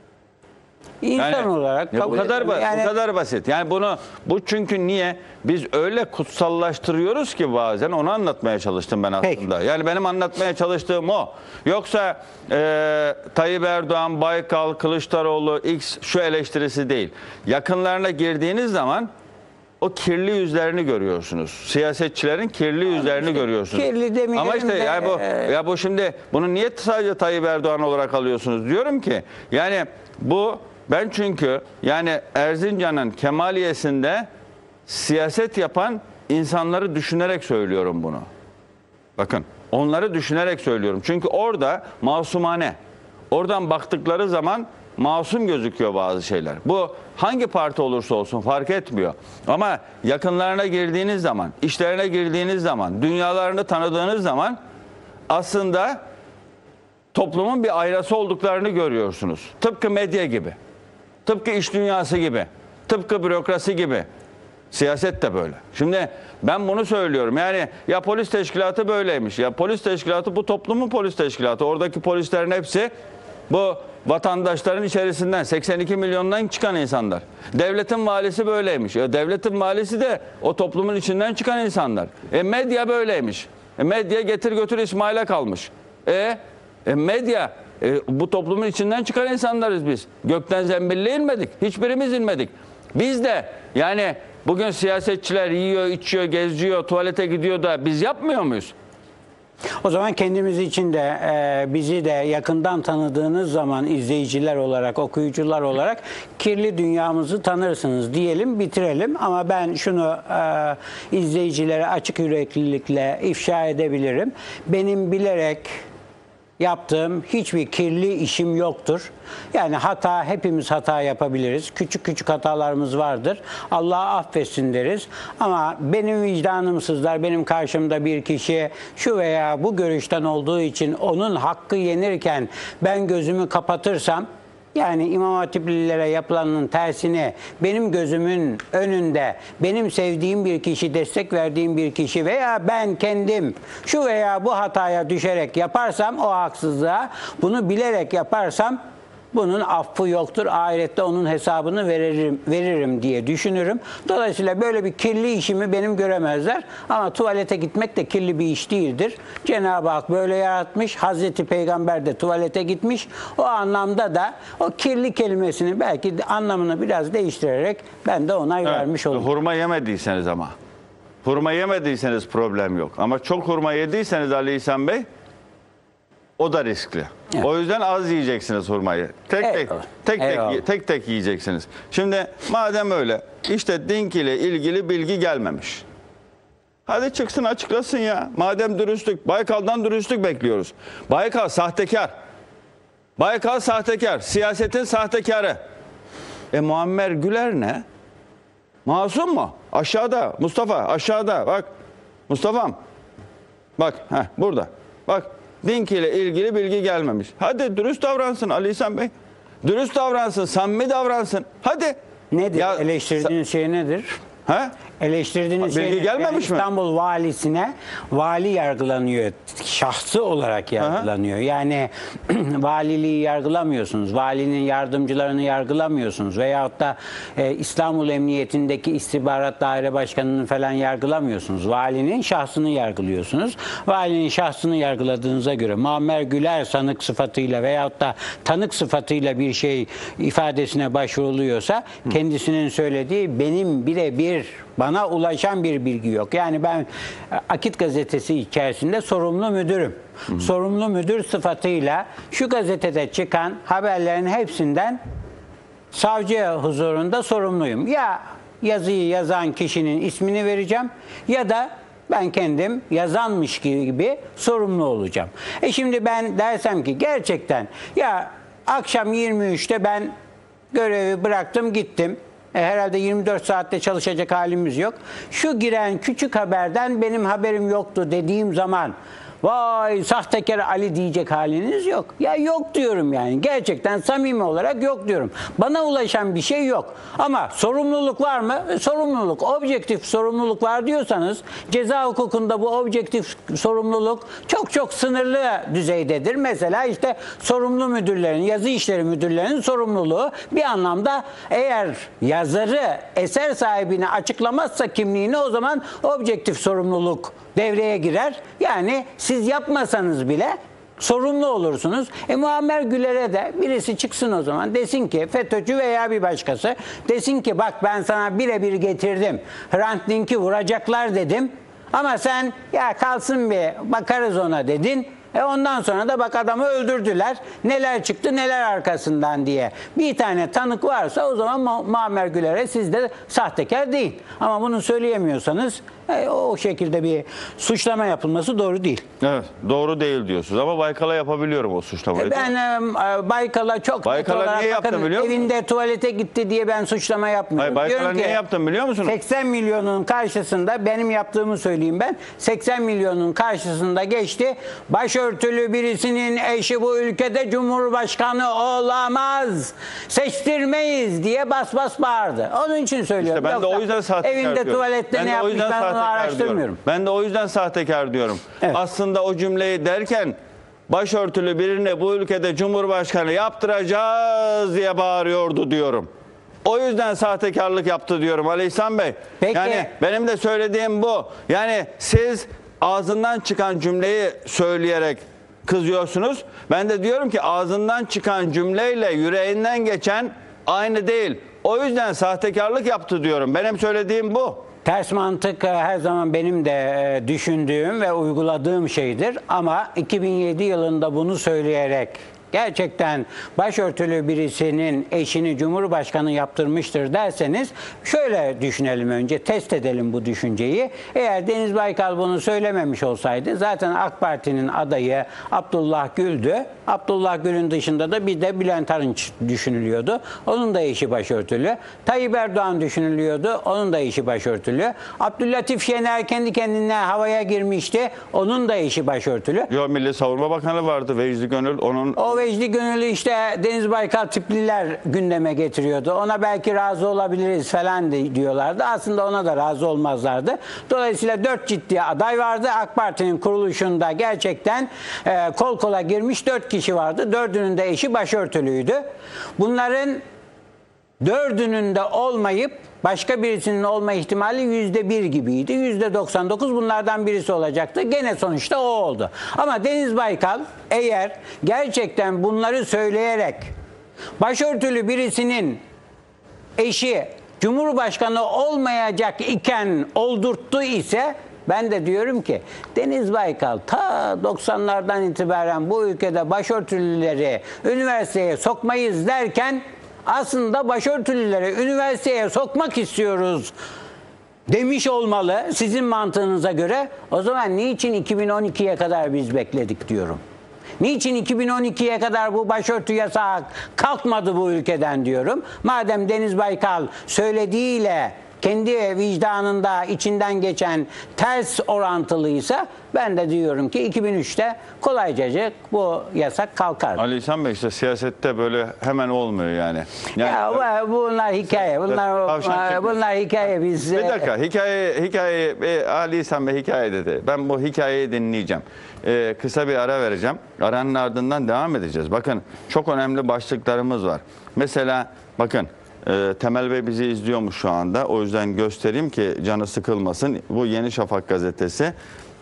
İnsan olarak bu kabul kadar ediyorum. bu kadar basit. Yani bu çünkü niye biz öyle kutsallaştırıyoruz ki bazen onu anlatmaya çalıştım ben aslında. Peki. Yani benim anlatmaya çalıştığım o. Yoksa Tayyip Erdoğan, Baykal, Kılıçdaroğlu, X şu eleştirisi değil. Yakınlarına girdiğiniz zaman o kirli yüzlerini görüyorsunuz. Siyasetçilerin kirli yüzlerini görüyorsunuz. Kirli demeyelim Ama işte de, yani bu şimdi bunu niye sadece Tayyip Erdoğan olarak alıyorsunuz diyorum ki yani ben çünkü yani Erzincan'ın Kemaliyesi'nde siyaset yapan insanları düşünerek söylüyorum bunu. Bakın onları düşünerek söylüyorum. Çünkü orada masumane. Oradan baktıkları zaman masum gözüküyor bazı şeyler. Bu hangi parti olursa olsun fark etmiyor. Ama yakınlarına girdiğiniz zaman, işlerine girdiğiniz zaman, dünyalarını tanıdığınız zaman aslında toplumun bir aynası olduklarını görüyorsunuz. Tıpkı medya gibi, tıpkı iş dünyası gibi, tıpkı bürokrasi gibi. Siyaset de böyle. Şimdi ben bunu söylüyorum. Yani ya polis teşkilatı böyleymiş. Ya polis teşkilatı bu toplumun polis teşkilatı. Oradaki polislerin hepsi bu vatandaşların içerisinden 82 milyondan çıkan insanlar. Devletin valisi böyleymiş. Devletin valisi de o toplumun içinden çıkan insanlar. Medya böyleymiş. Medya getir götür İsmail'e kalmış. Medya bu toplumun içinden çıkan insanlarız biz. Gökten zembille inmedik. Hiçbirimiz inmedik. Biz de yani bugün siyasetçiler yiyor, içiyor, geziyor, tuvalete gidiyor da biz yapmıyor muyuz? O zaman kendimiz için de bizi de yakından tanıdığınız zaman izleyiciler olarak, okuyucular olarak kirli dünyamızı tanırsınız diyelim, bitirelim. Ama ben şunu izleyicilere açık yüreklilikle ifşa edebilirim. Benim bilerek yaptığım hiçbir kirli işim yoktur. Yani hepimiz hata yapabiliriz. Küçük küçük hatalarımız vardır. Allah affetsin deriz. Ama benim vicdanım sızlar. Benim karşımda bir kişi şu veya bu görüşten olduğu için onun hakkı yenirken ben gözümü kapatırsam Yani İmam Hatiplilere yapılanın tersini benim gözümün önünde benim sevdiğim bir kişi, destek verdiğim bir kişi veya ben kendim şu veya bu hataya düşerek yaparsam, o haksızlığa bunu bilerek yaparsam bunun affı yoktur. Ahirette onun hesabını veririm diye düşünürüm. Dolayısıyla böyle bir kirli işimi benim göremezler. Ama tuvalete gitmek de kirli bir iş değildir. Cenab-ı Hak böyle yaratmış. Hazreti Peygamber de tuvalete gitmiş. O anlamda da o kirli kelimesini belki anlamını biraz değiştirerek ben de onay vermiş oldum. Hurma yemediyseniz ama. Hurma yemediyseniz problem yok. Ama çok hurma yediyseniz Ali İhsan Bey, o da riskli. Evet. O yüzden az yiyeceksiniz hurmayı. Eyvallah. Tek tek yiyeceksiniz. Şimdi madem öyle, işte Dink ile ilgili bilgi gelmemiş. Hadi çıksın açıklasın ya. Madem dürüstlük, Baykal'dan dürüstlük bekliyoruz. Baykal sahtekar. Baykal sahtekar. Siyasetin sahtekarı. Muammer Güler ne? Masum mu? Aşağıda. Mustafa aşağıda. Bak. Mustafa'm. Bak. Burada. Bak. Dink ile ilgili bilgi gelmemiş. Hadi dürüst davransın Ali İhsan Bey. Dürüst davransın. Samimi davransın. Hadi. Nedir? Eleştirdiğiniz şey nedir? He? Eleştirdiğiniz Bilgi şey gelmemiş mi? İstanbul valisine vali yargılanıyor. Şahsı olarak yargılanıyor. Yani valiliği yargılamıyorsunuz. Valinin yardımcılarını yargılamıyorsunuz. Veyahut da İstanbul Emniyetindeki istihbarat daire başkanını falan yargılamıyorsunuz. Valinin şahsını yargılıyorsunuz. Valinin şahsını yargıladığınıza göre Muammer Güler sanık sıfatıyla veyahut da tanık sıfatıyla bir şey ifadesine başvuruluyorsa kendisinin söylediği benim birebir bana ulaşan bir bilgi yok. Yani ben Akit gazetesi içerisinde sorumlu müdürüm. Sorumlu müdür sıfatıyla şu gazetede çıkan haberlerin hepsinden savcı huzurunda sorumluyum. Ya yazıyı yazan kişinin ismini vereceğim ya da ben kendim yazanmış gibi sorumlu olacağım. Şimdi ben dersem ki gerçekten ya akşam 23'te ben görevi bıraktım gittim. Herhalde 24 saatte çalışacak halimiz yok. Şu giren küçük haberden benim haberim yoktu dediğim zaman vay sahtekar Ali diyecek haliniz yok. Ya yok diyorum yani. Gerçekten samimi olarak yok diyorum. Bana ulaşan bir şey yok. Ama sorumluluk var mı? Sorumluluk, objektif sorumluluk var diyorsanız ceza hukukunda bu objektif sorumluluk çok sınırlı düzeydedir. Mesela işte sorumlu müdürlerin, yazı işleri müdürlerinin sorumluluğu bir anlamda eğer yazarı eser sahibine açıklamazsa kimliğini o zaman objektif sorumluluk devreye girer. Yani siz yapmasanız bile sorumlu olursunuz. Muammer Güler'e de birisi çıksın o zaman desin ki FETÖ'cü veya bir başkası desin ki bak ben sana birebir getirdim. Hrant Dink'i vuracaklar dedim. Ama sen ya kalsın bir bakarız ona dedin. Ondan sonra da bak adamı öldürdüler. Neler çıktı neler arkasından diye. Bir tane tanık varsa o zaman Muammer Güler'e siz de sahtekar değil. Ama bunu söyleyemiyorsanız o şekilde bir suçlama yapılması doğru değil. Evet, doğru değil diyorsunuz ama Baykal'a yapabiliyorum o suçlamayı. Ben Baykal'a çok Baykal'a niye yaptım biliyor musun? evinde tuvalete gitti diye ben suçlama yapmıyorum. Hayır, Baykal'a niye yaptım biliyor musunuz? 80 milyonun karşısında benim yaptığımı söyleyeyim ben. 80 milyonun karşısında geçti. Başörtülü birisinin eşi bu ülkede cumhurbaşkanı olamaz. Seçtirmeyiz diye bas bas bağırdı. Onun için söylüyorum. İşte ben de o yüzden sahtekar evinde diyorum. tuvalette ne yapmış ben onu araştırmıyorum. Ben de o yüzden sahtekar diyorum. Evet. Aslında o cümleyi derken başörtülü birine bu ülkede cumhurbaşkanı yaptıracağız diye bağırıyordu diyorum. O yüzden sahtekarlık yaptı diyorum Ali İhsan Bey. Peki. Yani benim de söylediğim bu. Yani siz ağzından çıkan cümleyi söyleyerek kızıyorsunuz. Ben de diyorum ki ağzından çıkan cümleyle yüreğinden geçen aynı değil. O yüzden sahtekarlık yaptı diyorum. Benim söylediğim bu. Ters mantık her zaman benim de düşündüğüm ve uyguladığım şeydir. Ama 2007 yılında bunu söyleyerek gerçekten başörtülü birisinin eşini Cumhurbaşkanı yaptırmıştır derseniz şöyle düşünelim önce, test edelim bu düşünceyi. Eğer Deniz Baykal bunu söylememiş olsaydı zaten AK Parti'nin adayı Abdullah Gül'dü. Abdullah Gül'ün dışında da bir de Bülent Arınç düşünülüyordu. Onun da eşi başörtülü. Tayyip Erdoğan düşünülüyordu. Onun da eşi başörtülü. Abdüllatif Şener kendi kendine havaya girmişti. Onun da eşi başörtülü. Yo, Milli Savunma Bakanı vardı Vecdi Gönül. Onun Vecdi Gönüllü işte Deniz Baykal tipliler gündeme getiriyordu. Ona belki razı olabiliriz falan diyorlardı. Aslında ona da razı olmazlardı. Dolayısıyla 4 ciddi aday vardı. AK Parti'nin kuruluşunda gerçekten kol kola girmiş 4 kişi vardı. 4'ünün de eşi başörtülüydü. Bunların 4'ünün de olmayıp başka birisinin olma ihtimali %1 gibiydi. %99 bunlardan birisi olacaktı. Gene sonuçta o oldu. Ama Deniz Baykal eğer gerçekten bunları söyleyerek başörtülü birisinin eşi Cumhurbaşkanı olmayacak iken oldurttu ise ben de diyorum ki Deniz Baykal ta 90'lardan itibaren bu ülkede başörtülüleri üniversiteye sokmayız derken aslında başörtülüleri üniversiteye sokmak istiyoruz demiş olmalı sizin mantığınıza göre. O zaman niçin 2012'ye kadar biz bekledik diyorum. Niçin 2012'ye kadar bu başörtü yasağı kalkmadı bu ülkeden diyorum. Madem Deniz Baykal söylediğiyle kendi vicdanında içinden geçen ters orantılıysa ben de diyorum ki 2003'te kolaycacık bu yasak kalkar. Ali İhsan Bey işte siyasette böyle hemen olmuyor yani. Ya bunlar hikaye. Bunlar hikaye biz. Bir dakika hikaye Ali İhsan Bey hikaye dedi. Ben bu hikayeyi dinleyeceğim. Kısa bir ara vereceğim. Aranın ardından devam edeceğiz. Bakın çok önemli başlıklarımız var. Mesela bakın Temel Bey bizi izliyormuş şu anda. O yüzden göstereyim ki canı sıkılmasın. Bu Yeni Şafak gazetesi.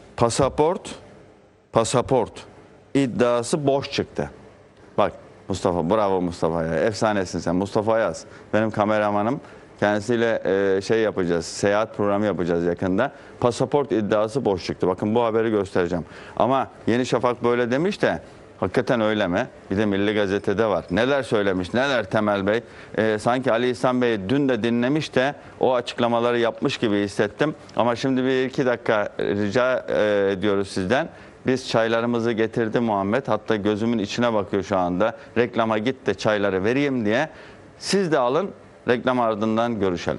Pasaport iddiası boş çıktı. Bak Mustafa, bravo Mustafa ya. Efsanesin sen. Mustafa Yaz. Benim kameramanım. Kendisiyle şey yapacağız. Seyahat programı yapacağız yakında. Pasaport iddiası boş çıktı. Bakın bu haberi göstereceğim. Ama Yeni Şafak böyle demiş de hakikaten öyle mi? Bir de Milli Gazete'de var. Neler söylemiş, neler Temel Bey? Sanki Ali İhsan Bey dün de dinlemiş de o açıklamaları yapmış gibi hissettim. Ama şimdi bir iki dakika rica ediyoruz sizden. Biz çaylarımızı getirdi Muhammed. Hatta gözümün içine bakıyor şu anda. Reklama git de çayları vereyim diye. Siz de alın. Reklam ardından görüşelim.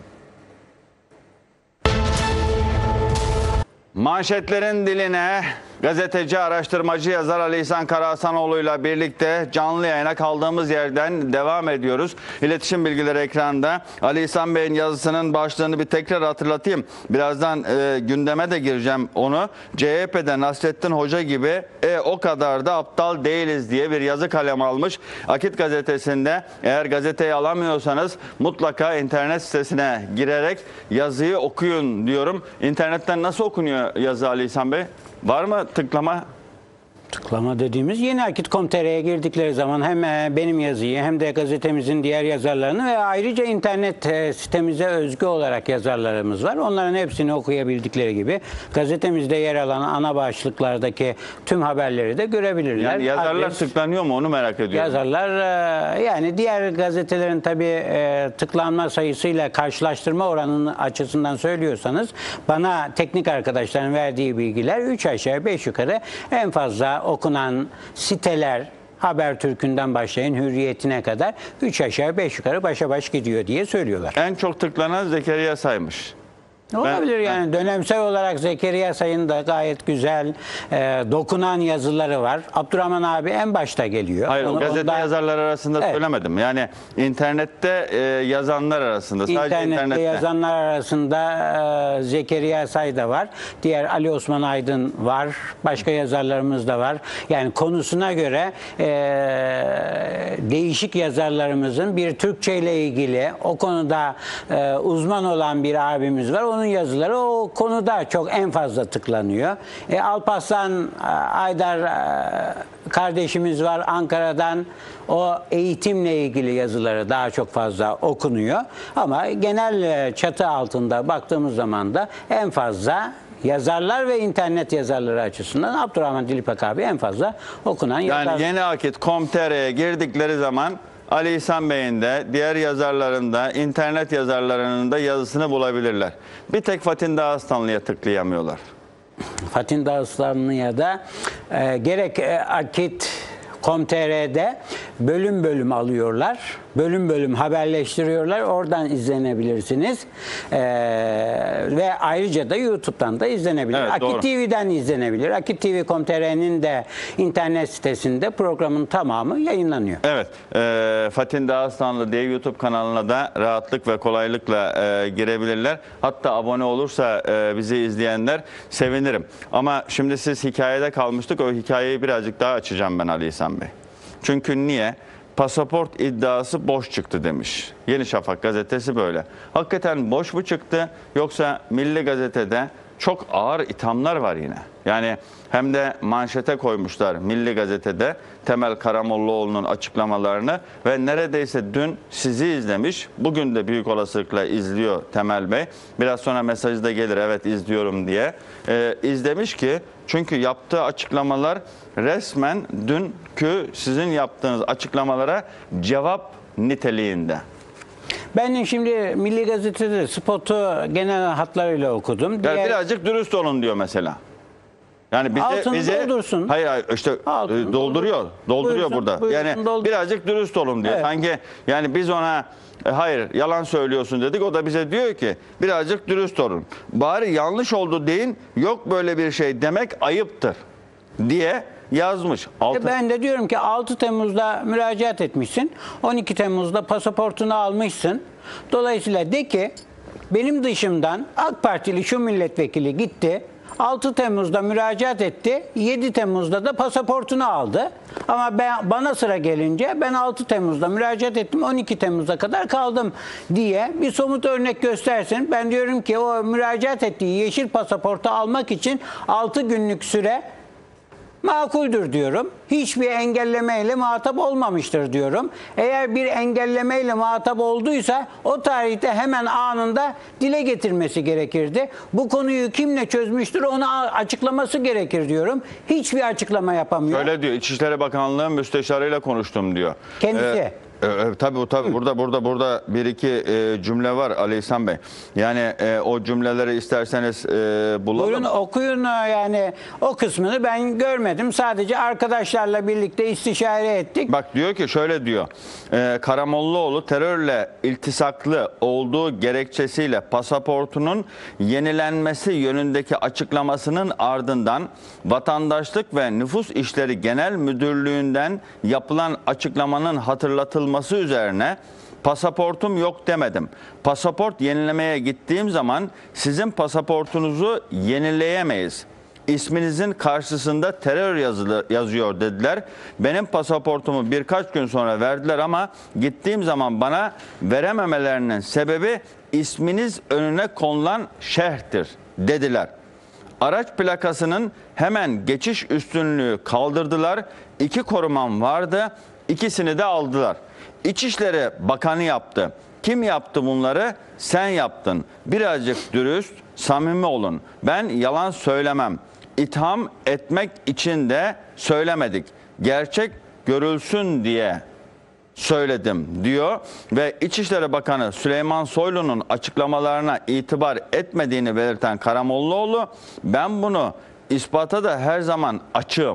Manşetlerin diline gazeteci, araştırmacı, yazar Ali İhsan Karahasanoğlu'yla birlikte canlı yayına kaldığımız yerden devam ediyoruz. İletişim bilgileri ekranda. Ali İhsan Bey'in yazısının başlığını bir tekrar hatırlatayım. Birazdan gündeme de gireceğim onu. CHP'de Nasrettin Hoca gibi o kadar da aptal değiliz diye bir yazı kalemi almış. Akit gazetesinde. Eğer gazeteyi alamıyorsanız mutlaka internet sitesine girerek yazıyı okuyun diyorum. İnternetten nasıl okunuyor yazı Ali İhsan Bey? Var mı tıklama? Tıklama dediğimiz yeniakit.com.tr'ye girdikleri zaman hem benim yazıyı hem de gazetemizin diğer yazarlarını ve ayrıca internet sitemize özgü olarak yazarlarımız var. Onların hepsini okuyabildikleri gibi gazetemizde yer alan ana başlıklardaki tüm haberleri de görebilirler. Yani yazarlar tıklanıyor mu onu merak ediyorum. Yazarlar yani diğer gazetelerin tabii tıklanma sayısıyla karşılaştırma oranının açısından söylüyorsanız bana teknik arkadaşların verdiği bilgiler 3 aşağı 5 yukarı en fazla okunan siteler Habertürk'ünden başlayın Hürriyet'ine kadar 3 aşağı 5 yukarı başa baş gidiyor diye söylüyorlar. En çok tıklanan Zekeriya Say'mış. Olabilir yani dönemsel olarak Zekeriya Say'ın da gayet güzel dokunan yazıları var. Abdurrahman abi en başta geliyor. Hayır o gazete yazarlar arasında söylemedim. Yani internette yazanlar arasında. Sadece internette yazanlar arasında Zekeriya Say da var. Diğer Ali Osman Aydın var. Başka yazarlarımız da var. Yani konusuna göre değişik yazarlarımızın bir Türkçe ile ilgili o konuda uzman olan bir abimiz var. Onun yazıları o konuda çok en fazla tıklanıyor. Alparslan Aydar kardeşimiz var Ankara'dan. O eğitimle ilgili yazıları daha çok fazla okunuyor. Ama genel çatı altında baktığımız zaman da en fazla yazarlar ve internet yazarları açısından Abdurrahman Dilipak abi en fazla okunan yazar. Yani yeniakit.com.tr'ye girdikleri zaman Ali İhsan Bey'in de diğer yazarların da internet yazarlarının da yazısını bulabilirler. Bir tek Fatin Dağıstanlı'ya tıklayamıyorlar. Fatin Dağıstanlı'ya da gerek Akit.com.tr'de bölüm bölüm alıyorlar. bölüm bölüm haberleştiriyorlar. Oradan izlenebilirsiniz. Ve ayrıca da YouTube'dan da izlenebilir. Evet, doğru. Akit TV'den izlenebilir. Akit TV.com.tr'nin de internet sitesinde programın tamamı yayınlanıyor. Evet, Fatih Dağıstanlı diye YouTube kanalına da rahatlık ve kolaylıkla girebilirler. Hatta abone olursa bizi izleyenler sevinirim. Ama şimdi siz hikayede kalmıştık. O hikayeyi birazcık daha açacağım ben Ali İhsan Bey. Çünkü niye? Pasaport iddiası boş çıktı demiş. Yeni Şafak gazetesi böyle. Hakikaten boş mu çıktı yoksa Milli Gazete'de çok ağır ithamlar var yine. Yani hem de manşete koymuşlar Milli Gazete'de Temel Karamollaoğlu'nun açıklamalarını ve neredeyse dün sizi izlemiş. Bugün de büyük olasılıkla izliyor Temel Bey. Biraz sonra mesajı da gelir evet izliyorum diye. İzlemiş ki çünkü yaptığı açıklamalar resmen dünkü sizin yaptığınız açıklamalara cevap niteliğinde. Ben şimdi Milli Gazete'de spotu genel hatlarıyla okudum. Yani birazcık dürüst olun diyor mesela. Yani Altını bize doldursun. hayır işte Altını dolduruyor Buyursun, burada. buyursun, Yani doldur. birazcık dürüst olun diyor. Evet. Sanki yani biz ona hayır yalan söylüyorsun dedik. O da bize diyor ki birazcık dürüst olun. Bari yanlış oldu deyin. Yok böyle bir şey demek ayıptır diye yazmış. Ben de diyorum ki 6 Temmuz'da müracaat etmişsin. 12 Temmuz'da pasaportunu almışsın. Dolayısıyla de ki benim dışımdan AK Partili şu milletvekili gitti. 6 Temmuz'da müracaat etti. 7 Temmuz'da da pasaportunu aldı. Ama bana sıra gelince ben 6 Temmuz'da müracaat ettim. 12 Temmuz'a kadar kaldım diye bir somut örnek göstersin. Ben diyorum ki o müracaat ettiği yeşil pasaportu almak için 6 günlük süre makuldür diyorum. Hiçbir engellemeyle muhatap olmamıştır diyorum. Eğer bir engellemeyle muhatap olduysa o tarihte hemen anında dile getirmesi gerekirdi. Bu konuyu kimle çözmüştür onu açıklaması gerekir diyorum. Hiçbir açıklama yapamıyor. Öyle diyor. İçişleri Bakanlığı müsteşarıyla konuştum diyor. Kendisi. Tabii burada bir iki cümle var Ali İhsan Bey. Yani o cümleleri isterseniz bulalım. Buyurun okuyun yani o kısmını ben görmedim. Sadece arkadaşlarla birlikte istişare ettik. Bak diyor ki şöyle diyor. Karamollaoğlu terörle iltisaklı olduğu gerekçesiyle pasaportunun yenilenmesi yönündeki açıklamasının ardından Vatandaşlık ve Nüfus İşleri Genel Müdürlüğü'nden yapılan açıklamanın hatırlatılması üzerine pasaportum yok demedim. Pasaport yenilemeye gittiğim zaman sizin pasaportunuzu yenileyemeyiz. İsminizin karşısında terör yazıyor dediler. Benim pasaportumu birkaç gün sonra verdiler ama gittiğim zaman bana verememelerinin sebebi isminiz önüne konulan şerhtir dediler. Araç plakasının hemen geçiş üstünlüğü kaldırdılar. 2 korumam vardı. İkisini de aldılar. İçişleri Bakanı yaptı. Kim yaptı bunları? Sen yaptın. Birazcık dürüst, samimi olun. Ben yalan söylemem. İtham etmek için de söylemedik. Gerçek görülsün diye söyledim diyor ve İçişleri Bakanı Süleyman Soylu'nun açıklamalarına itibar etmediğini belirten Karamollaoğlu ben bunu ispata da her zaman açığım.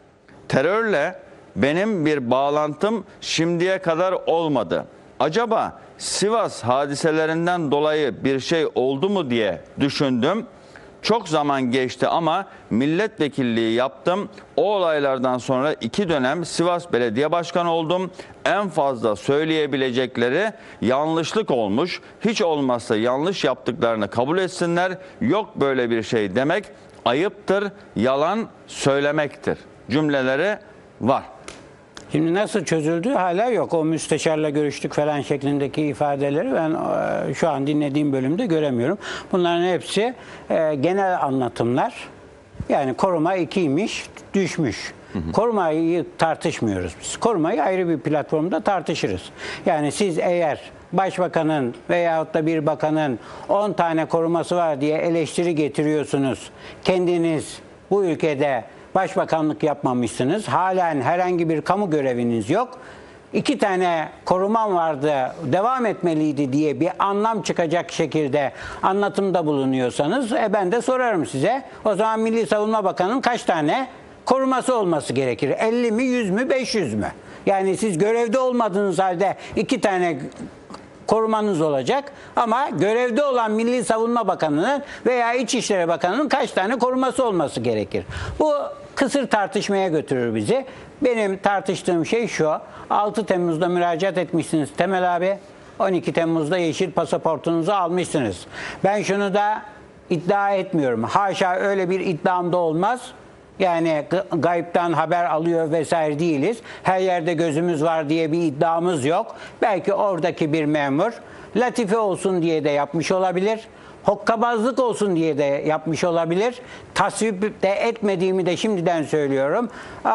Terörle benim bir bağlantım şimdiye kadar olmadı. Acaba Sivas hadiselerinden dolayı bir şey oldu mu diye düşündüm. Çok zaman geçti ama milletvekilliği yaptım. O olaylardan sonra 2 dönem Sivas Belediye Başkanı oldum. En fazla söyleyebilecekleri yanlışlık olmuş. Hiç olmazsa yanlış yaptıklarını kabul etsinler. Yok böyle bir şey demek ayıptır, yalan söylemektir cümleleri var. Şimdi nasıl çözüldü hala yok. O müsteşarla görüştük falan şeklindeki ifadeleri ben şu an dinlediğim bölümde göremiyorum. Bunların hepsi genel anlatımlar. Yani koruma 2'ymiş, düşmüş. Korumayı tartışmıyoruz biz. Korumayı ayrı bir platformda tartışırız. Yani siz eğer başbakanın veyahut da bir bakanın 10 tane koruması var diye eleştiri getiriyorsunuz. Kendiniz bu ülkede başbakanlık yapmamışsınız. Halen herhangi bir kamu göreviniz yok. 2 tane korumam vardı, devam etmeliydi diye bir anlam çıkacak şekilde anlatımda bulunuyorsanız ben de sorarım size. O zaman Milli Savunma Bakanı'nın kaç tane koruması olması gerekir? 50 mi, 100 mü, 500 mü? Yani siz görevde olmadığınız halde 2 tane korumanız olacak ama görevde olan Milli Savunma Bakanı'nın veya İçişleri Bakanı'nın kaç tane koruması olması gerekir? Bu kısır tartışmaya götürür bizi. Benim tartıştığım şey şu: 6 Temmuz'da müracaat etmişsiniz Temel abi. 12 Temmuz'da yeşil pasaportunuzu almışsınız. Ben şunu da iddia etmiyorum. Haşa, öyle bir iddiam da olmaz. Yani gayipten haber alıyor vesaire değiliz. Her yerde gözümüz var diye bir iddiamız yok. Belki oradaki bir memur latife olsun diye de yapmış olabilir. Hokkabazlık olsun diye de yapmış olabilir. Tasvip de etmediğimi de şimdiden söylüyorum.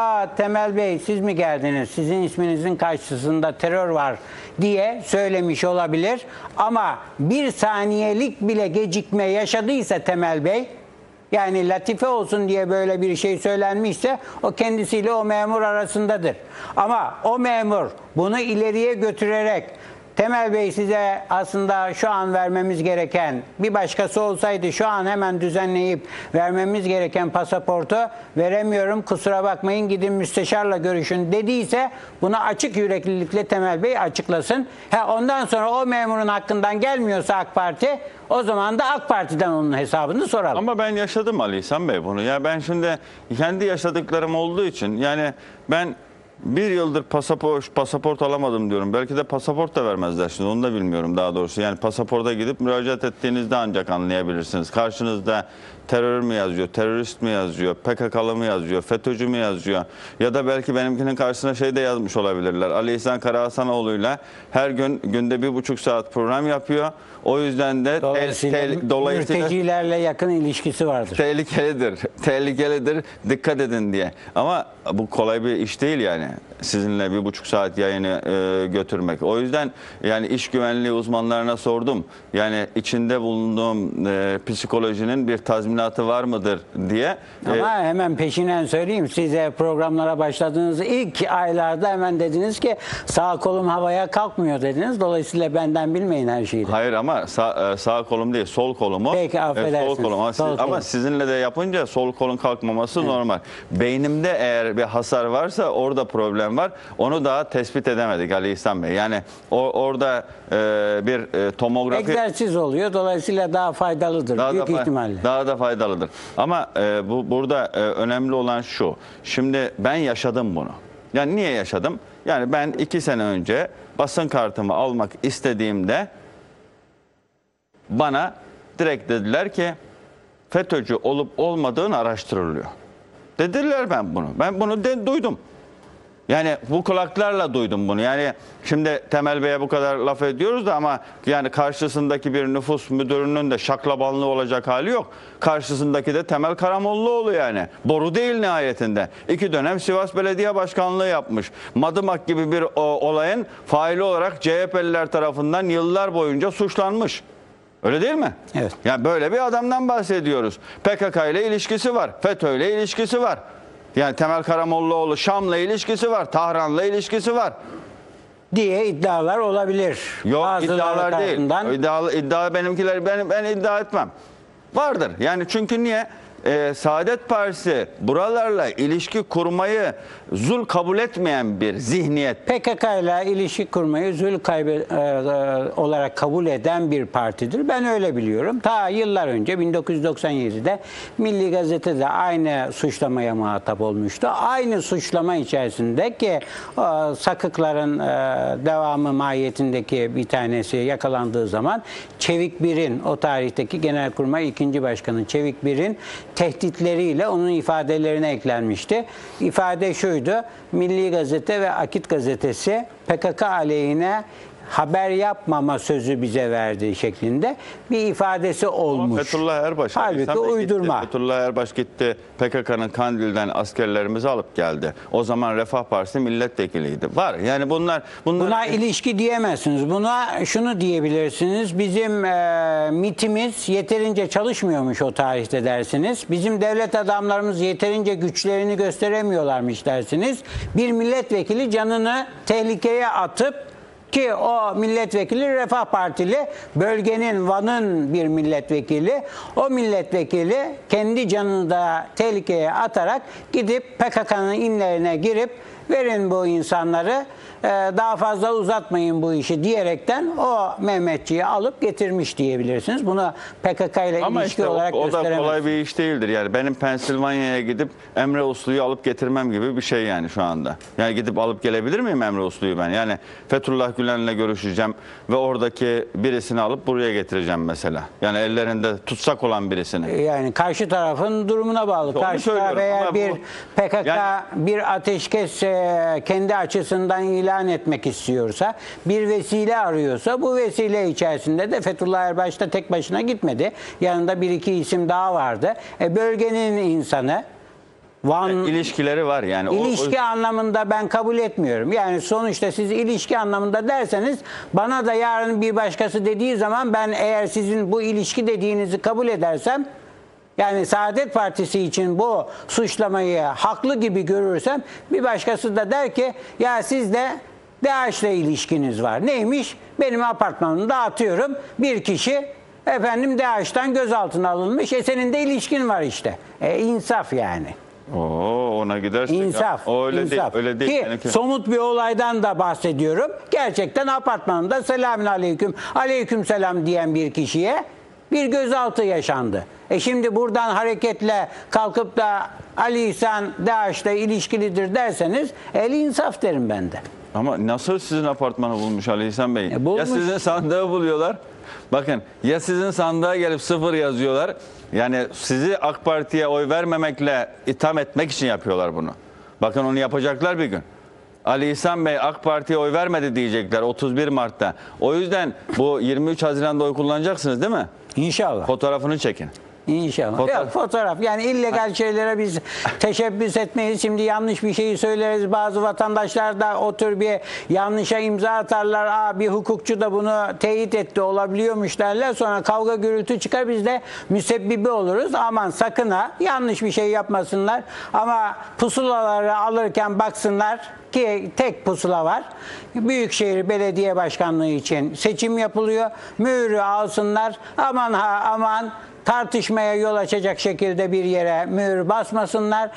Temel Bey siz mi geldiniz? Sizin isminizin karşısında terör var diye söylemiş olabilir. Ama bir saniyelik bile gecikme yaşadıysa Temel Bey, yani latife olsun diye böyle bir şey söylenmişse o kendisiyle o memur arasındadır. Ama o memur bunu ileriye götürerek Temel Bey size aslında şu an vermemiz gereken, bir başkası olsaydı şu an hemen düzenleyip vermemiz gereken pasaportu veremiyorum, kusura bakmayın, gidin müsteşarla görüşün dediyse bunu açık yüreklilikle Temel Bey açıklasın. Ondan sonra o memurun hakkından gelmiyorsa AK Parti, o zaman da AK Parti'den onun hesabını soralım. Ama ben yaşadım Ali İhsan Bey bunu. Ya ben şimdi kendi yaşadıklarım olduğu için, yani ben bir yıldır pasaport alamadım diyorum. Belki de pasaport da vermezler şimdi, onu da bilmiyorum daha doğrusu. Yani pasaporta gidip müracaat ettiğinizde ancak anlayabilirsiniz. Karşınızda terör mü yazıyor, terörist mi yazıyor, PKK'lı mı yazıyor, FETÖ'cü mü yazıyor? Ya da belki benimkinin karşısına şey de yazmış olabilirler. Ali İhsan Karahasanoğlu'yla her gün günde 1,5 saat program yapıyor. O yüzden de dolayısıyla mültecilerle yakın ilişkisi vardır. Tehlikelidir, dikkat edin diye. Ama bu kolay bir iş değil yani. Sizinle 1,5 saat yayını götürmek. O yüzden yani iş güvenliği uzmanlarına sordum. Yani içinde bulunduğum psikolojinin bir tazminatı var mıdır diye. Ama hemen peşinden söyleyeyim, size programlara başladığınız ilk aylarda hemen dediniz ki sağ kolum havaya kalkmıyor dediniz. Dolayısıyla benden bilmeyin her şeyi. Hayır, ama sağ kolum değil, sol kolumu. Peki, affedersiniz. Sol kolum. Ama sizinle de yapınca sol kolun kalkmaması normal. Beynimde eğer bir hasar varsa orada problem var. Onu daha tespit edemedik Ali İhsan Bey. Yani orada bir tomografi... Egzersiz oluyor. Dolayısıyla daha faydalıdır. Büyük ihtimalle. Daha da faydalıdır. Ama burada önemli olan şu. Şimdi ben yaşadım bunu. Yani niye yaşadım? Yani ben 2 sene önce basın kartımı almak istediğimde bana direkt dediler ki FETÖ'cü olup olmadığın araştırılıyor. Dediler Ben bunu duydum. Yani bu kulaklarla duydum bunu. Yani şimdi Temel Bey'e bu kadar laf ediyoruz da ama yani karşısındaki bir nüfus müdürünün de şaklabanlığı olacak hali yok. Karşısındaki de Temel Karamollaoğlu yani. Boru değil nihayetinde. 2 dönem Sivas Belediye Başkanlığı yapmış. Madımak gibi bir olayın faili olarak CHP'liler tarafından yıllar boyunca suçlanmış. Öyle değil mi? Evet. Yani böyle bir adamdan bahsediyoruz. PKK ile ilişkisi var. FETÖ ile ilişkisi var. Yani Temel Karamollaoğlu Şam'la ilişkisi var. Tahran'la ilişkisi var diye iddialar olabilir. Yok, bazıları iddialar tarafından... değil. İddia benimkiler, ben iddia etmem. Vardır. Yani çünkü niye? Saadet Partisi buralarla ilişki kurmayı zul kabul etmeyen bir zihniyet. PKK ile ilişki kurmayı zul olarak kabul eden bir partidir. Ben öyle biliyorum. Ta yıllar önce 1997'de Milli Gazete'de aynı suçlamaya muhatap olmuştu. Aynı suçlama içerisindeki sakıkların devamı mahiyetindeki bir tanesi yakalandığı zaman Çevik Bir'in, o tarihteki Genelkurmay 2. Başkanı Çevik Bir'in tehditleriyle onun ifadelerine eklenmişti. İfade şuydu: Milli Gazete ve Akit Gazetesi PKK aleyhine haber yapmama sözü bize verdiği şeklinde bir ifadesi olmuş. Ama Fethullah Erbaş. Halbuki uydurma. Fethullah Erbaş gitti PKK'nın Kandil'den askerlerimizi alıp geldi. O zaman Refah Partisi milletvekiliydi. Var yani buna ilişki diyemezsiniz. Buna şunu diyebilirsiniz: bizim MİT'imiz yeterince çalışmıyormuş o tarihte dersiniz. Bizim devlet adamlarımız yeterince güçlerini gösteremiyorlarmış dersiniz. Bir milletvekili canını tehlikeye atıp, ki o milletvekili Refah Partili, bölgenin, Van'ın bir milletvekili. O milletvekili kendi canını da tehlikeye atarak gidip PKK'nın inlerine girip verin bu insanları, daha fazla uzatmayın bu işi diyerekten o Mehmetçiği alıp getirmiş diyebilirsiniz. Bunu PKK ile Ama ilişki işte olarak o da gösteremezsiniz. kolay bir iş değildir. Yani benim Pensilvanya'ya gidip Emre Uslu'yu alıp getirmem gibi bir şey yani şu anda. Yani gidip alıp gelebilir miyim Emre Uslu'yu ben? Yani Fethullah Gülen'le görüşeceğim ve oradaki birisini alıp buraya getireceğim mesela. Yani ellerinde tutsak olan birisini. Yani karşı tarafın durumuna bağlı. Onu Karşı taraf söylüyorum eğer ama bir bu- PKK yani- bir ateşkes kendi açısından ilan etmek istiyorsa, bir vesile arıyorsa, bu vesile içerisinde de Fethullah Erbaş da tek başına gitmedi. Yanında bir iki isim daha vardı. Bölgenin insanı, Van İlişkileri var yani. İlişki anlamında ben kabul etmiyorum. Yani sonuçta siz ilişki anlamında derseniz, bana da yarın bir başkası dediği zaman, ben eğer sizin bu ilişki dediğinizi kabul edersem, yani Saadet Partisi için bu suçlamayı haklı gibi görürsem, bir başkası da der ki ya sizde DAEŞ'le ilişkiniz var. Neymiş? Benim apartmanımda atıyorum bir kişi efendim DAEŞ'ten gözaltına alınmış. Senin de ilişkin var işte. İnsaf yani. Oo, ona gidersek. İnsaf. O öyle insaf. değil. Öyle değil. Ki somut bir olaydan da bahsediyorum. Gerçekten apartmanında selamün aleyküm, aleyküm selam diyen bir kişiye bir gözaltı yaşandı. Şimdi buradan hareketle kalkıp da Ali İhsan DAEŞ'le ilişkilidir derseniz, el insaf derim ben de. Ama nasıl sizin apartmanı bulmuş Ali İhsan Bey? Bulmuş. Ya sizin sandığı buluyorlar. Bakın, ya sizin sandığa gelip 0 yazıyorlar. Yani sizi AK Parti'ye oy vermemekle itham etmek için yapıyorlar bunu. Bakın, onu yapacaklar bir gün. Ali İhsan Bey AK Parti'ye oy vermedi diyecekler 31 Mart'ta. O yüzden bu 23 Haziran'da oy kullanacaksınız değil mi? İnşallah. Fotoğrafını çekin. İnşallah. Fotoğraf. Fotoğraf. Yani illegal şeylere biz teşebbüs etmeyiz. Şimdi yanlış bir şeyi söyleriz. Bazı vatandaşlar da o tür bir yanlışa imza atarlar. Bir hukukçu da bunu teyit etti, olabiliyormuş derler. Sonra kavga gürültü çıkar. Biz de müsebbibi oluruz. Aman sakın ha, yanlış bir şey yapmasınlar. Ama pusulaları alırken baksınlar ki tek pusula var. Büyükşehir Belediye Başkanlığı için seçim yapılıyor. Mührü alsınlar. Aman ha aman, tartışmaya yol açacak şekilde bir yere mühür basmasınlar.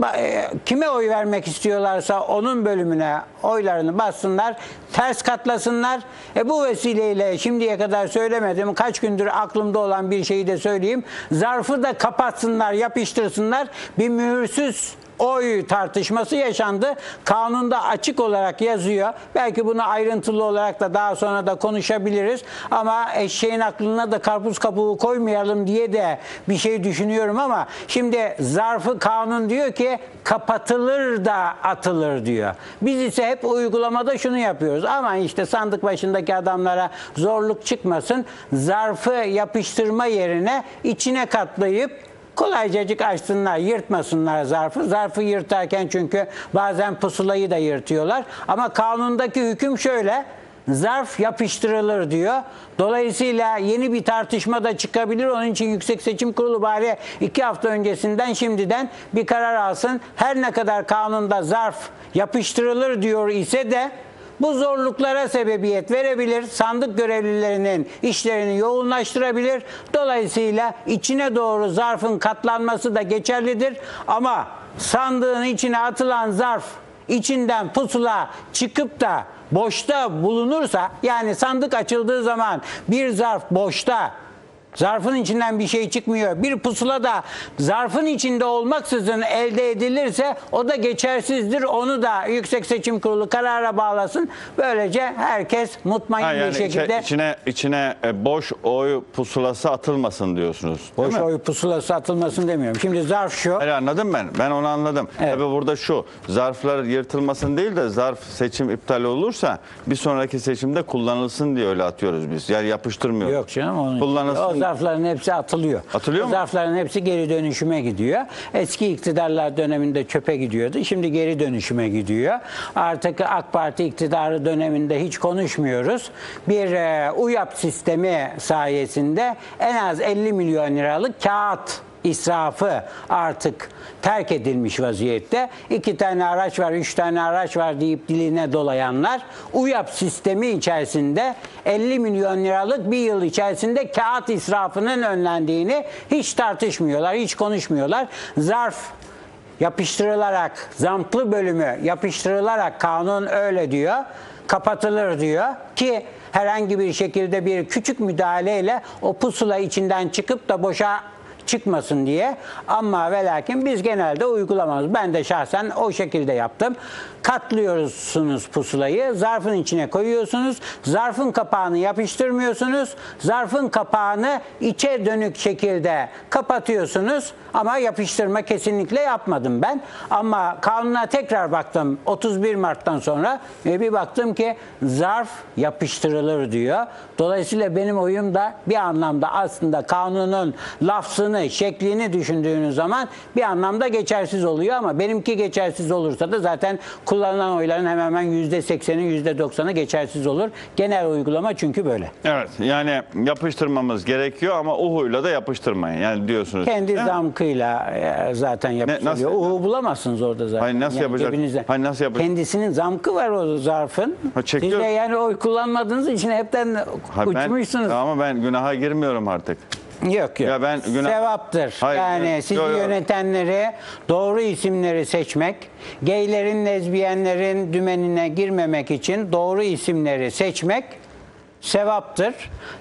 Kime oy vermek istiyorlarsa onun bölümüne oylarını bassınlar. Ters katlasınlar. Bu vesileyle şimdiye kadar söylemedim, kaç gündür aklımda olan bir şeyi de söyleyeyim. Zarfı da kapatsınlar, yapıştırsınlar. Bir mühürsüz oy tartışması yaşandı. Kanunda açık olarak yazıyor. Belki bunu ayrıntılı olarak da daha sonra da konuşabiliriz. Ama eşeğin aklına da karpuz kabuğu koymayalım diye de bir şey düşünüyorum ama şimdi zarfı, kanun diyor ki kapatılır da atılır diyor. Biz ise hep uygulamada şunu yapıyoruz. Aman işte sandık başındaki adamlara zorluk çıkmasın, zarfı yapıştırma yerine içine katlayıp kolaycacık açsınlar, yırtmasınlar zarfı. Zarfı yırtarken çünkü bazen pusulayı da yırtıyorlar. Ama kanundaki hüküm şöyle: zarf yapıştırılır diyor. Dolayısıyla yeni bir tartışma da çıkabilir. Onun için Yüksek Seçim Kurulu bari 2 hafta öncesinden şimdiden bir karar alsın. Her ne kadar kanunda zarf yapıştırılır diyor ise de bu zorluklara sebebiyet verebilir. Sandık görevlilerinin işlerini yoğunlaştırabilir. Dolayısıyla içine doğru zarfın katlanması da geçerlidir. Ama sandığın içine atılan zarf içinden pusula çıkıp da boşta bulunursa, yani sandık açıldığı zaman bir zarf boşta, zarfın içinden bir şey çıkmıyor, bir pusula da zarfın içinde olmaksızın elde edilirse o da geçersizdir. Onu da Yüksek Seçim Kurulu karara bağlasın. Böylece herkes mutmain bir şekilde... içine boş oy pusulası atılmasın diyorsunuz. Boş oy pusulası atılmasın demiyorum. Şimdi zarf şu. Hayır, anladım ben. Ben onu anladım. Evet. Tabii burada şu, zarflar yırtılmasın değil de zarf seçim iptal olursa bir sonraki seçimde kullanılsın diye öyle atıyoruz biz. Yani yapıştırmıyoruz. Yok canım, onun kullanılsın. o zarfların hepsi atılıyor. Atılıyor o mu? Zarfların hepsi geri dönüşüme gidiyor. Eski iktidarlar döneminde çöpe gidiyordu. Şimdi geri dönüşüme gidiyor. Artık AK Parti iktidarı döneminde hiç konuşmuyoruz. Bir UYAP sistemi sayesinde en az 50 milyon liralık kağıt israfı artık terk edilmiş vaziyette. 2 tane araç var, 3 tane araç var deyip diline dolayanlar UYAP sistemi içerisinde 50 milyon liralık bir yıl içerisinde kağıt israfının önlendiğini hiç tartışmıyorlar, hiç konuşmuyorlar. Zarf yapıştırılarak, zamklı bölümü yapıştırılarak kanun öyle diyor, kapatılır diyor ki herhangi bir şekilde bir küçük müdahaleyle o pusula içinden çıkıp da boşa çıkmasın diye. Ama ve lakin biz genelde uygulamamız. Ben de şahsen o şekilde yaptım. Katlıyorsunuz pusulayı, zarfın içine koyuyorsunuz. Zarfın kapağını yapıştırmıyorsunuz. Zarfın kapağını içe dönük şekilde kapatıyorsunuz. Ama yapıştırma kesinlikle yapmadım ben. Ama kanuna tekrar baktım 31 Mart'tan sonra ve bir baktım ki zarf yapıştırılır diyor. Dolayısıyla benim oyum da bir anlamda aslında kanunun lafzını, şeklini düşündüğünüz zaman bir anlamda geçersiz oluyor ama benimki geçersiz olursa da zaten kullanılan oyların hemen hemen %80'i %90'ı geçersiz olur. Genel uygulama çünkü böyle. Evet, yani yapıştırmamız gerekiyor ama uhuyla da yapıştırmayın. Yani diyorsunuz. Kendi zamkıyla zaten yapıştırıyor. nasıl? Uhu bulamazsınız orada zaten. Hayır, nasıl yapacak? Cebinizde. Hayır, nasıl yapacak? Kendisinin zamkı var o zarfın. Ha, çekiyor. Siz de yani oy kullanmadığınız için hepten uçmuşsunuz. Ama ben günaha girmiyorum artık. Yok. Ya ben Sevaptır. Hayır, yani sizi yok. yönetenleri doğru isimleri seçmek, geylerin, lezbiyenlerin dümenine girmemek için doğru isimleri seçmek sevaptır.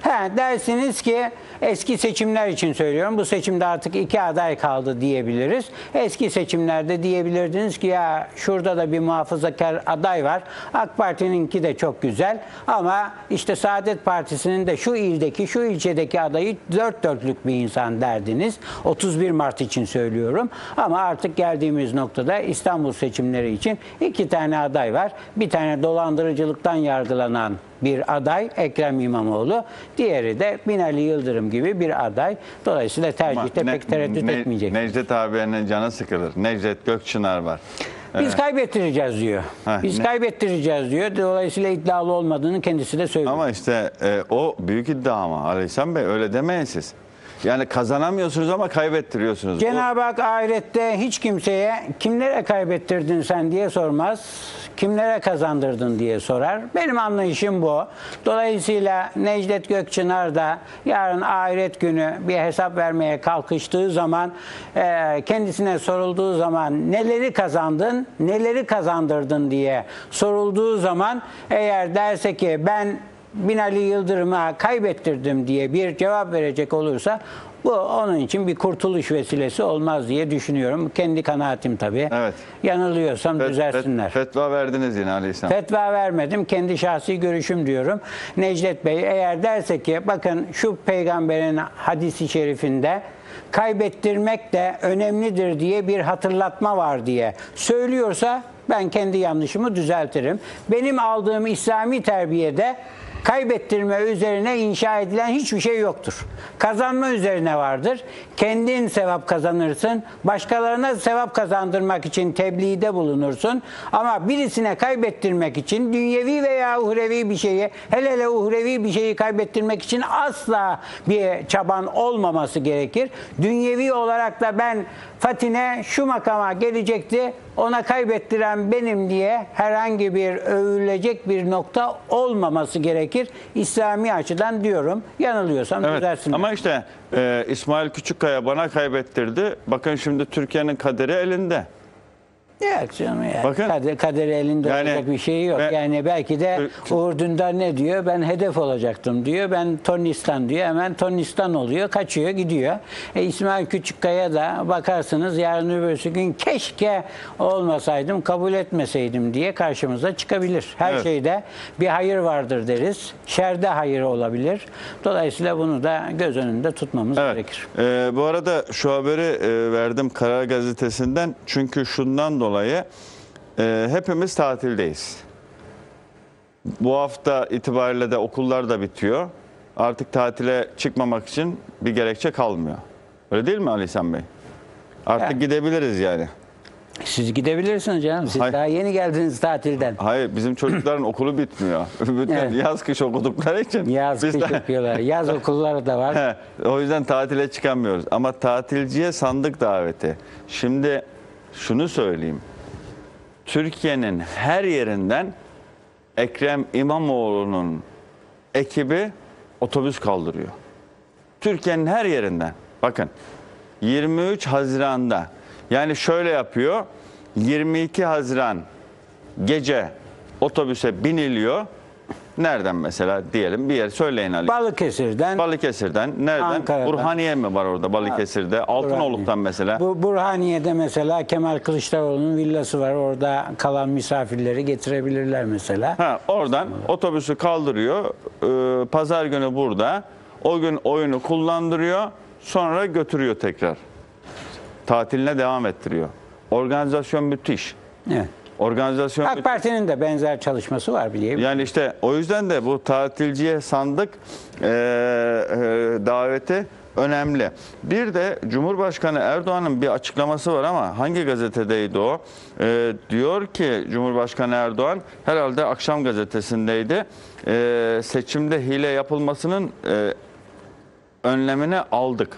Dersiniz ki eski seçimler için söylüyorum. Bu seçimde artık 2 aday kaldı diyebiliriz. Eski seçimlerde diyebilirdiniz ki ya şurada da bir muhafazakar aday var. AK Parti'ninki de çok güzel ama işte Saadet Partisi'nin de şu ildeki, şu ilçedeki adayı dört dörtlük bir insan derdiniz. 31 Mart için söylüyorum. Ama artık geldiğimiz noktada İstanbul seçimleri için 2 tane aday var. Bir tane dolandırıcılıktan yargılanan bir aday Ekrem İmamoğlu, diğeri de Binali Yıldırım gibi bir aday. Dolayısıyla tercihte pek tereddüt etmeyecek. Necdet abinin canı sıkılır. Necdet Gökçınar var. Biz kaybettireceğiz diyor. Biz kaybettireceğiz diyor. Dolayısıyla iddialı olmadığını kendisi de söylüyor. Ama işte o büyük iddia ama Ali İhsan Bey öyle demeyin siz. Yani kazanamıyorsunuz ama kaybettiriyorsunuz. Cenab-ı Hak ahirette hiç kimseye kimlere kaybettirdin sen diye sormaz. Kimlere kazandırdın diye sorar. Benim anlayışım bu. Dolayısıyla Necdet Gökçınar da yarın ahiret günü bir hesap vermeye kalkıştığı zaman kendisine sorulduğu zaman neleri kazandın, neleri kazandırdın diye sorulduğu zaman eğer derse ki ben Binali Yıldırım'a kaybettirdim diye bir cevap verecek olursa bu onun için bir kurtuluş vesilesi olmaz diye düşünüyorum. Kendi kanaatim tabii. Evet. Yanılıyorsam düzelsinler. Fetva verdiniz yine Ali İhsan. Fetva vermedim. Kendi şahsi görüşüm diyorum. Necdet Bey eğer derse ki bakın şu peygamberin hadisi şerifinde kaybettirmek de önemlidir diye bir hatırlatma var diye söylüyorsa ben kendi yanlışımı düzeltirim. Benim aldığım İslami terbiyede kaybettirme üzerine inşa edilen hiçbir şey yoktur. Kazanma üzerine vardır. Kendin sevap kazanırsın. Başkalarına sevap kazandırmak için tebliğde bulunursun. Ama birisine kaybettirmek için dünyevi veya uhrevi bir şeyi, hele uhrevi bir şeyi kaybettirmek için asla bir çaban olmaması gerekir. Dünyevi olarak da ben Fatine şu makama gelecekti, ona kaybettiren benim diye herhangi bir övülecek bir nokta olmaması gerekir. İslami açıdan diyorum. Yanılıyorsam düzelsinler. Ama işte İsmail Küçükkaya bana kaybettirdi. Bakın şimdi Türkiye'nin kaderi elinde. Evet canım yani. Bakın, kaderi elinde yani olacak bir şey yok. Yani belki de Uğur Dündar ne diyor? Ben hedef olacaktım diyor. Ben Tornistan diyor. Hemen Tornistan oluyor. Kaçıyor gidiyor. İsmail Küçükkaya da bakarsınız yarın öbürsü gün keşke olmasaydım, kabul etmeseydim diye karşımıza çıkabilir. Her şeyde bir hayır vardır deriz. Şerde hayır olabilir. Dolayısıyla bunu da göz önünde tutmamız gerekir. Bu arada şu haberi verdim Karar Gazetesi'nden. Çünkü şundan dolayı hepimiz tatildeyiz. Bu hafta itibariyle de okullar da bitiyor. Artık tatile çıkmamak için bir gerekçe kalmıyor. Öyle değil mi Ali İhsan Bey? Artık gidebiliriz yani. Siz gidebilirsiniz canım. Siz Hayır. daha yeni geldiniz tatilden. Hayır, bizim çocukların okulu bitmiyor. Bütün yaz kış okudukları için. Yaz kış okuyorlar. Yaz okulları da var. O yüzden tatile çıkamıyoruz. Ama tatilciye sandık daveti. Şimdi şunu söyleyeyim. Türkiye'nin her yerinden Ekrem İmamoğlu'nun ekibi otobüs kaldırıyor. Türkiye'nin her yerinden. Bakın 23 Haziran'da Yani şöyle yapıyor. 22 Haziran gece otobüse biniliyor. Nereden mesela diyelim bir yer söyleyin Ali. Balıkesir'den. Balıkesir'den. Nereden? Ankara'dan. Burhaniye mi var orada Balıkesir'de? Altınoluk'tan mesela. Burhaniye'de mesela Kemal Kılıçdaroğlu'nun villası var. Orada kalan misafirleri getirebilirler mesela. Oradan otobüsü kaldırıyor. Pazar günü burada. O gün oyunu kullandırıyor. Sonra götürüyor tekrar. Tatiline devam ettiriyor. Organizasyon müthiş. Evet. Organizasyon AK Parti'nin de benzer çalışması var biliyorum. Yani işte o yüzden de bu tatilciye sandık daveti önemli. Bir de Cumhurbaşkanı Erdoğan'ın bir açıklaması var ama hangi gazetedeydi o? Diyor ki Cumhurbaşkanı Erdoğan herhalde Akşam Gazetesi'ndeydi. Seçimde hile yapılmasının önlemini aldık.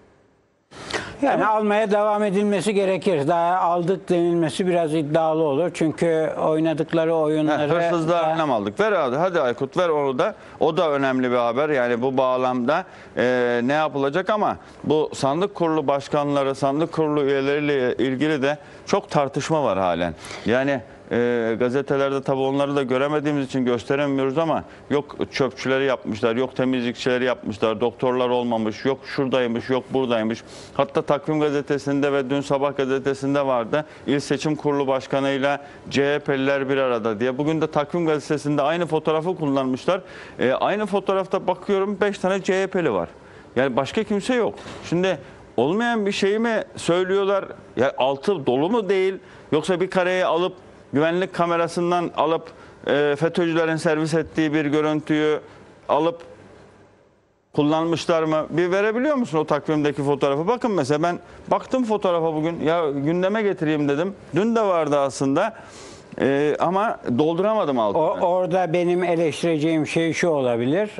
Yani almaya devam edilmesi gerekir. Daha aldık denilmesi biraz iddialı olur. Çünkü oynadıkları oyunları... Hırsızlığa önlem aldık. Ver hadi Aykut ver onu da. O da önemli bir haber. Yani bu bağlamda ne yapılacak ama bu sandık kurulu başkanları, sandık kurulu üyeleriyle ilgili de çok tartışma var halen. Yani gazetelerde tabii onları da göremediğimiz için gösteremiyoruz ama yok çöpçüleri yapmışlar, yok temizlikçileri yapmışlar, doktorlar olmamış, yok şuradaymış, yok buradaymış. Hatta Takvim Gazetesi'nde ve dün Sabah Gazetesi'nde vardı. İl Seçim Kurulu Başkanı'yla CHP'liler bir arada diye. Bugün de Takvim Gazetesi'nde aynı fotoğrafı kullanmışlar. Aynı fotoğrafta bakıyorum 5 tane CHP'li var. Yani başka kimse yok. Şimdi olmayan bir şeyi mi söylüyorlar? Ya altı dolu mu değil? Yoksa bir kareyi alıp güvenlik kamerasından alıp FETÖ'cülerin servis ettiği bir görüntüyü alıp kullanmışlar mı? Bir verebiliyor musun o takvimdeki fotoğrafı? Bakın mesela ben baktım fotoğrafa bugün. Ya gündeme getireyim dedim. Dün de vardı aslında. Ama dolduramadım altını. Orada benim eleştireceğim şey şu olabilir.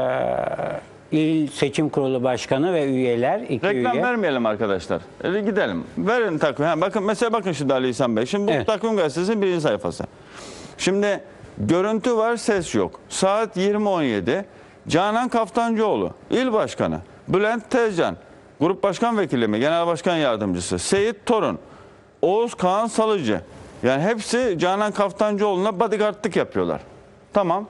İl Seçim Kurulu Başkanı ve üyeler, Reklam vermeyelim arkadaşlar. Gidelim. Verin takvim. Bakın mesela bakın şimdi Ali İhsan Bey. Şimdi bu Evet. Takvim Gazetesi'nin 1. sayfası. Şimdi görüntü var, ses yok. Saat 20.17. Canan Kaftancıoğlu, İl Başkanı. Bülent Tezcan, Grup Başkan Vekili mi? Genel Başkan Yardımcısı. Seyit Torun, Oğuz Kağan Salıcı. Yani hepsi Canan Kaftancıoğlu'na bodyguardlık yapıyorlar. Tamam.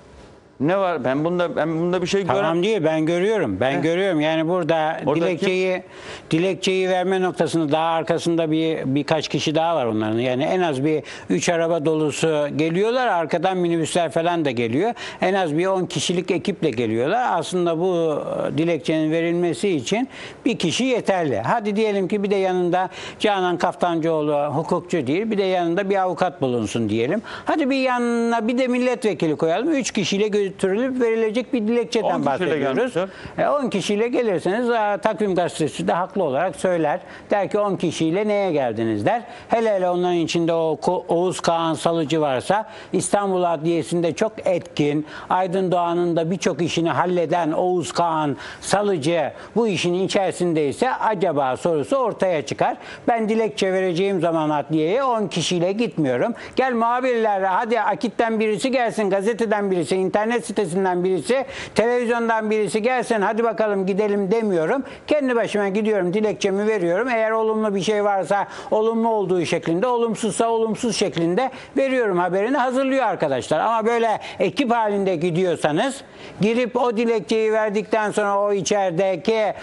Ne var? Ben bunda bir şey göremiyorum. Tamam değil, ben görüyorum. Ben görüyorum. Yani burada Orada dilekçeyi verme noktasında daha arkasında birkaç kişi daha var onların. Yani en az bir 3 araba dolusu geliyorlar. Arkadan minibüsler falan da geliyor. En az bir 10 kişilik ekiple geliyorlar. Aslında bu dilekçenin verilmesi için bir kişi yeterli. Hadi diyelim ki bir de yanında Canan Kaftancıoğlu hukukçu değil. Bir de yanında bir avukat bulunsun diyelim. Hadi bir yanına bir de milletvekili koyalım. 3 kişiyle götürülüp verilecek bir dilekçeden 10 bahsediyoruz. 10 kişiyle gelirseniz Takvim Gazetesi de haklı olarak söyler. Der ki 10 kişiyle neye geldiniz der. Hele hele onların içinde o Oğuz Kağan Salıcı varsa İstanbul Adliyesi'nde çok etkin, Aydın Doğan'ın da birçok işini halleden Oğuz Kağan Salıcı bu işin içerisindeyse acaba sorusu ortaya çıkar. Ben dilekçe vereceğim zaman adliyeye 10 kişiyle gitmiyorum. Gel muhabirler hadi Akit'ten birisi gelsin, gazeteden birisi, internet sitesinden birisi, televizyondan birisi gelsin hadi bakalım gidelim demiyorum. Kendi başıma gidiyorum, dilekçemi veriyorum. Eğer olumlu bir şey varsa olumlu olduğu şeklinde, olumsuzsa olumsuz şeklinde veriyorum, haberini hazırlıyor arkadaşlar. Ama böyle ekip halinde gidiyorsanız girip o dilekçeyi verdikten sonra o içerideki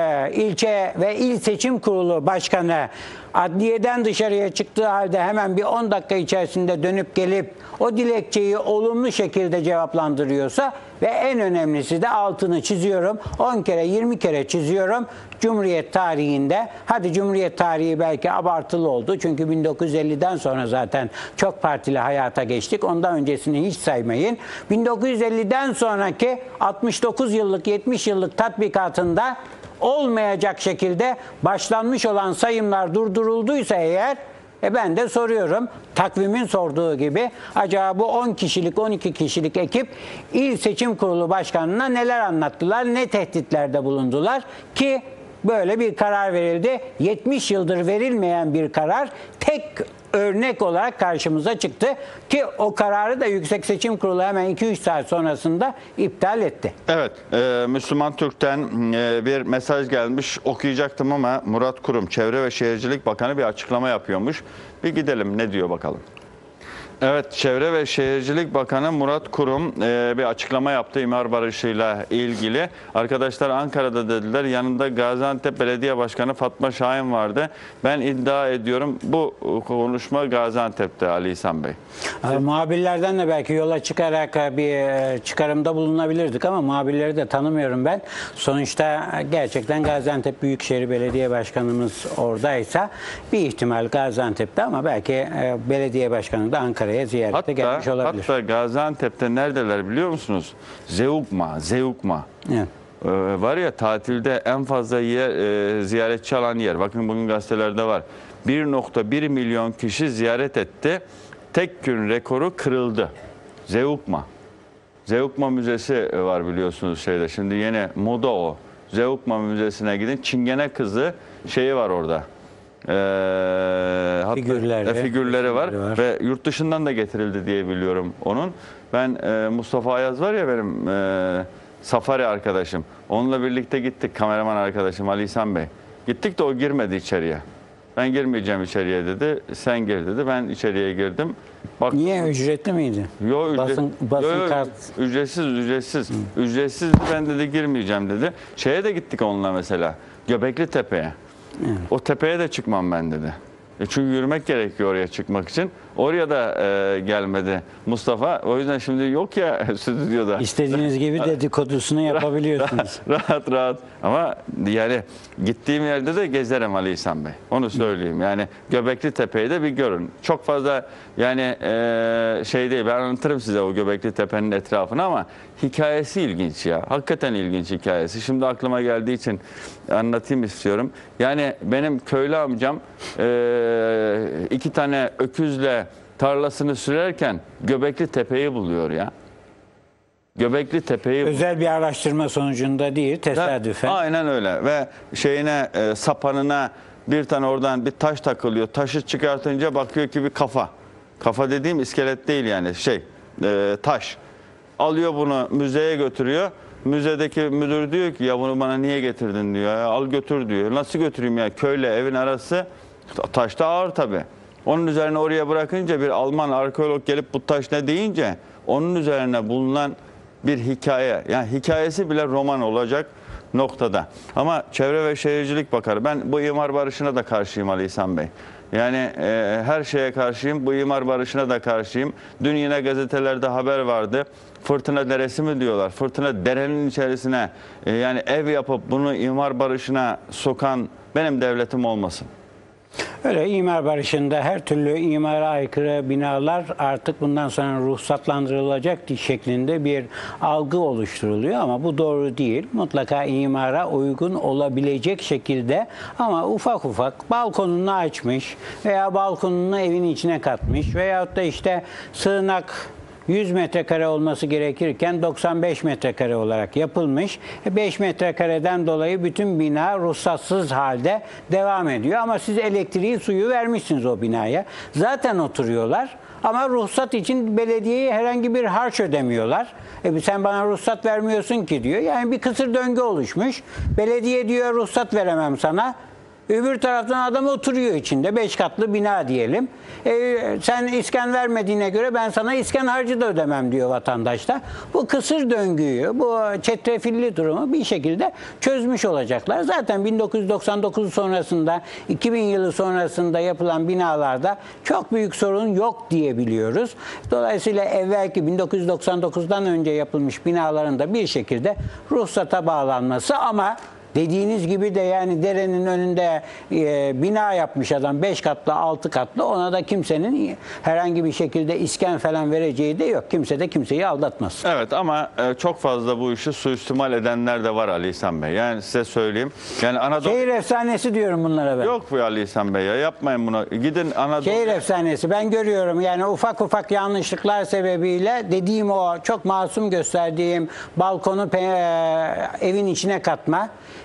ilçe ve il seçim kurulu başkanı adliyeden dışarıya çıktığı halde hemen bir 10 dakika içerisinde dönüp gelip o dilekçeyi olumlu şekilde cevaplandırıyorsa ve en önemlisi de altını çiziyorum. 10 kere 20 kere çiziyorum. Cumhuriyet tarihinde, hadi Cumhuriyet tarihi belki abartılı oldu. Çünkü 1950'den sonra zaten çok partili hayata geçtik. Ondan öncesini hiç saymayın. 1950'den sonraki 69 yıllık 70 yıllık tatbikatında olmayacak şekilde başlanmış olan sayımlar durdurulduysa eğer ben de soruyorum, takvimin sorduğu gibi acaba bu 10 kişilik 12 kişilik ekip İl Seçim Kurulu Başkanı'na neler anlattılar, ne tehditlerde bulundular ki böyle bir karar verildi. 70 yıldır verilmeyen bir karar tek örnek olarak karşımıza çıktı ki o kararı da Yüksek Seçim Kurulu hemen 2-3 saat sonrasında iptal etti. Evet, Müslüman Türk'ten bir mesaj gelmiş. Okuyacaktım ama Murat Kurum, Çevre ve Şehircilik Bakanı bir açıklama yapıyormuş. Bir gidelim, ne diyor bakalım. Evet, Çevre ve Şehircilik Bakanı Murat Kurum bir açıklama yaptı imar barışıyla ilgili. Arkadaşlar Ankara'da dediler, yanında Gaziantep Belediye Başkanı Fatma Şahin vardı. Ben iddia ediyorum bu konuşma Gaziantep'te Ali İhsan Bey. Muhabirlerden de belki yola çıkarak bir çıkarımda bulunabilirdik ama muhabirleri de tanımıyorum ben. Sonuçta gerçekten Gaziantep Büyükşehir Belediye Başkanımız oradaysa bir ihtimal Gaziantep'te ama belki belediye başkanı da Ankara'ya ziyarete gelmiş olabilir. Hatta Gaziantep'te neredeler biliyor musunuz? Zeugma. Evet. Var ya, tatilde en fazla ziyaretçi alan yer. Bakın bugün gazetelerde var. 1,1 milyon kişi ziyaret etti. Tek gün rekoru kırıldı. Zeugma Müzesi var biliyorsunuz şeyde. Şimdi yeni moda o. Zeugma Müzesi'ne gidin. Çingene kızı şeyi var orada. Figürleri var ve yurt dışından da getirildi diye biliyorum onun. Ben Mustafa Ayaz var ya benim safari arkadaşım. Onunla birlikte gittik, kameraman arkadaşım Ali İhsan Bey. Gittik de o girmedi içeriye. Ben girmeyeceğim içeriye dedi. Sen gir dedi. Ben içeriye girdim. Bak, niye, ücretli miydi? Yok, basın kart. Ücretsiz. Ücretsiz. Ben dedi girmeyeceğim dedi. Şeye de gittik onunla mesela. Göbekli Tepe'ye. Evet. O tepeye de çıkmam ben dedi. Çünkü yürümek gerekiyor oraya çıkmak için. Oraya da gelmedi Mustafa. O yüzden şimdi yok ya stüdyoda. İstediğiniz gibi dedikodusunu yapabiliyorsunuz. Rahat. Ama yani gittiğim yerde de gezerim Ali İhsan Bey. Onu söyleyeyim. Yani Göbekli Tepe'yi de bir görün. Çok fazla yani şey değil. Ben anlatırım size o Göbekli Tepe'nin etrafını ama hikayesi ilginç ya. Hakikaten ilginç hikayesi. Şimdi aklıma geldiği için anlatayım istiyorum. Yani benim köylü amcam 2 tane öküzle tarlasını sürerken Göbekli Tepe'yi buluyor ya. Göbekli Tepe'yi özel bir araştırma sonucunda değil, tesadüfen. Aynen öyle ve şeyine sapanına bir tane oradan bir taş takılıyor. Taşı çıkartınca bakıyor ki bir kafa. Kafa dediğim iskelet değil yani taş. Alıyor bunu müzeye götürüyor. Müzedeki müdür diyor ki ya bunu bana niye getirdin diyor. Al götür diyor. Nasıl götüreyim ya? Köyle evin arası taş da ağır tabii. Onun üzerine oraya bırakınca bir Alman arkeolog gelip bu taş ne deyince onun üzerine bulunan bir hikaye. Yani hikayesi bile roman olacak noktada. Ama Çevre ve Şehircilik Bakanı, ben bu imar barışına da karşıyım Ali İhsan Bey. Yani her şeye karşıyım. Bu imar barışına da karşıyım. Dün yine gazetelerde haber vardı. Fırtına Deresi mi diyorlar? Fırtına Dere'nin içerisine yani ev yapıp bunu imar barışına sokan benim devletim olmasın. Öyle imar barışında her türlü imara aykırı binalar artık bundan sonra ruhsatlandırılacak şeklinde bir algı oluşturuluyor ama bu doğru değil. Mutlaka imara uygun olabilecek şekilde ama ufak ufak balkonunu açmış veya balkonunu evin içine katmış veyahut da işte sığınak 100 metrekare olması gerekirken 95 metrekare olarak yapılmış. 5 metrekareden dolayı bütün bina ruhsatsız halde devam ediyor. Ama siz elektriği, suyu vermişsiniz o binaya. Zaten oturuyorlar. Ama ruhsat için belediyeye herhangi bir harç ödemiyorlar. Sen bana ruhsat vermiyorsun ki diyor. Yani bir kısır döngü oluşmuş. Belediye diyor ruhsat veremem sana. Öbür taraftan adam oturuyor içinde. 5 katlı bina diyelim. Sen iskan vermediğine göre ben sana iskan harcı da ödemem diyor vatandaş da. Bu kısır döngüyü, bu çetrefilli durumu bir şekilde çözmüş olacaklar. Zaten 1999 sonrasında, 2000 yılı sonrasında yapılan binalarda çok büyük sorun yok diye biliyoruz. Dolayısıyla evvelki 1999'dan önce yapılmış binaların da bir şekilde ruhsata bağlanması ama dediğiniz gibi de yani derenin önünde bina yapmış adam 5 katlı 6 katlı ona da kimsenin herhangi bir şekilde iskan falan vereceği de yok. Kimse de kimseyi aldatmaz. Evet ama çok fazla bu işi suistimal edenler de var Ali İhsan Bey. Yani size söyleyeyim. Yani Anadolu... Şehir efsanesi diyorum bunlara ben. Yok bu Ali İhsan Bey ya, yapmayın bunu. Gidin Anadolu... Şehir efsanesi ben görüyorum yani ufak ufak yanlışlıklar sebebiyle dediğim o çok masum gösterdiğim balkonu evin içine katma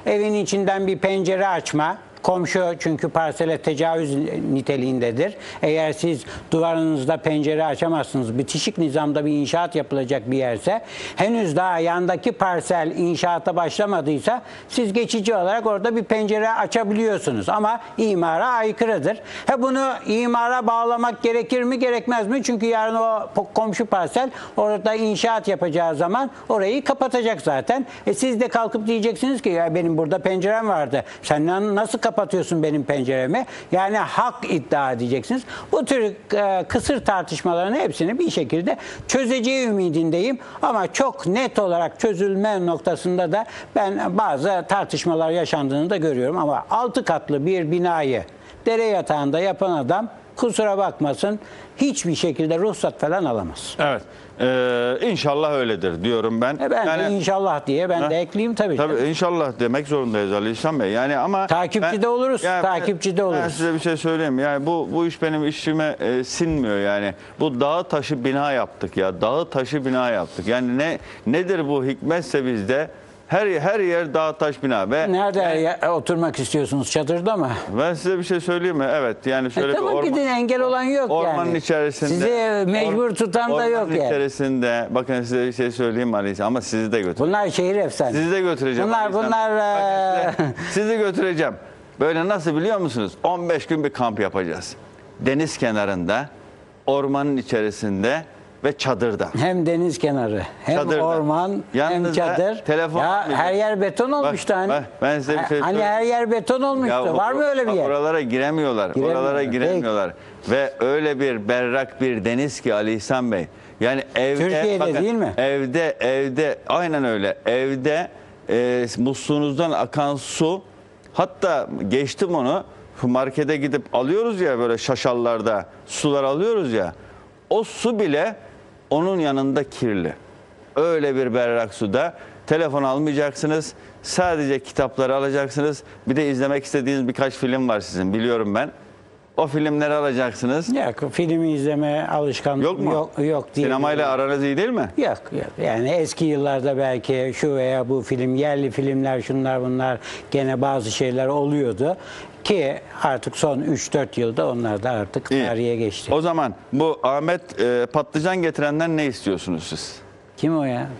evin içinden bir pencere açma. Komşu çünkü parsele tecavüz niteliğindedir. Eğer siz duvarınızda pencere açamazsınız, bitişik nizamda bir inşaat yapılacak bir yerse, henüz daha yandaki parsel inşaata başlamadıysa siz geçici olarak orada bir pencere açabiliyorsunuz. Ama imara aykırıdır. Bunu imara bağlamak gerekir mi gerekmez mi? Çünkü yarın o komşu parsel orada inşaat yapacağı zaman orayı kapatacak zaten. Siz de kalkıp diyeceksiniz ki ya benim burada pencerem vardı. Sen nasıl kapatıyorsun benim penceremi? Yani hak iddia edeceksiniz. Bu tür kısır tartışmaların hepsini bir şekilde çözeceği ümidindeyim. Ama çok net olarak çözülme noktasında da ben bazı tartışmalar yaşandığını da görüyorum. Ama 6 katlı bir binayı dere yatağında yapan adam kusura bakmasın hiçbir şekilde ruhsat falan alamaz. Evet. İnşallah öyledir diyorum ben. Ben de inşallah diye ben de ekleyeyim tabii. Tabii inşallah demek zorundayız Ali İhsan Bey. Yani ama takipçide oluruz. Takipçide oluruz. Ben size bir şey söyleyeyim. Yani bu iş benim işime sinmiyor yani. Bu dağı taşı bina yaptık ya. Dağı taşı bina yaptık. Yani nedir bu hikmetse bizde? Her yer dağ taş bina ve nerede oturmak istiyorsunuz? Çadırda mı? Ben size bir şey söyleyeyim mi? Evet. Yani şöyle tamam, gidin, engel olan yok ormanın yani. içerisinde. Sizi mecbur tutan da yok yani. Ormanın içerisinde bakın size bir şey söyleyeyim Ali İhsan, ama sizi de götüreceğim. Bunlar şehir efsane. Sizi de götüreceğim. Bunlar sizi götüreceğim. Böyle nasıl biliyor musunuz? 15 gün bir kamp yapacağız. Deniz kenarında, ormanın içerisinde ve çadırda. Hem deniz kenarı, hem Çadırda. Orman, Yanınızda hem çadır. telefon ya her yer beton olmuştu hani. Ben size bir şey Hani söyleyeyim. her yer beton olmuştu. Var mı öyle bir yer? Oralara giremiyorlar. Oralara giremiyorlar. Ve öyle bir berrak bir deniz ki Ali İhsan Bey. Yani evde Türkiye'de değil mi? Evde aynen öyle. Evde musluğunuzdan akan su, hatta geçtim onu, markete gidip alıyoruz ya, böyle şaşallarda sular alıyoruz ya. O su bile onun yanında kirli. Öyle bir berrak suda telefon almayacaksınız. Sadece kitapları alacaksınız. Bir de izlemek istediğiniz birkaç film var sizin, biliyorum ben. O filmleri alacaksınız. Yok, filmi izleme alışkanlığı yok mu? Yok değil. Sinemayla aranız iyi değil mi? Yok. Yani eski yıllarda belki şu veya bu film, yerli filmler, şunlar bunlar, gene bazı şeyler oluyordu. Ki artık son 3-4 yılda onlar da artık tarihe geçti. O zaman bu Ahmet patlıcan getirenden ne istiyorsunuz siz? Kim o ya?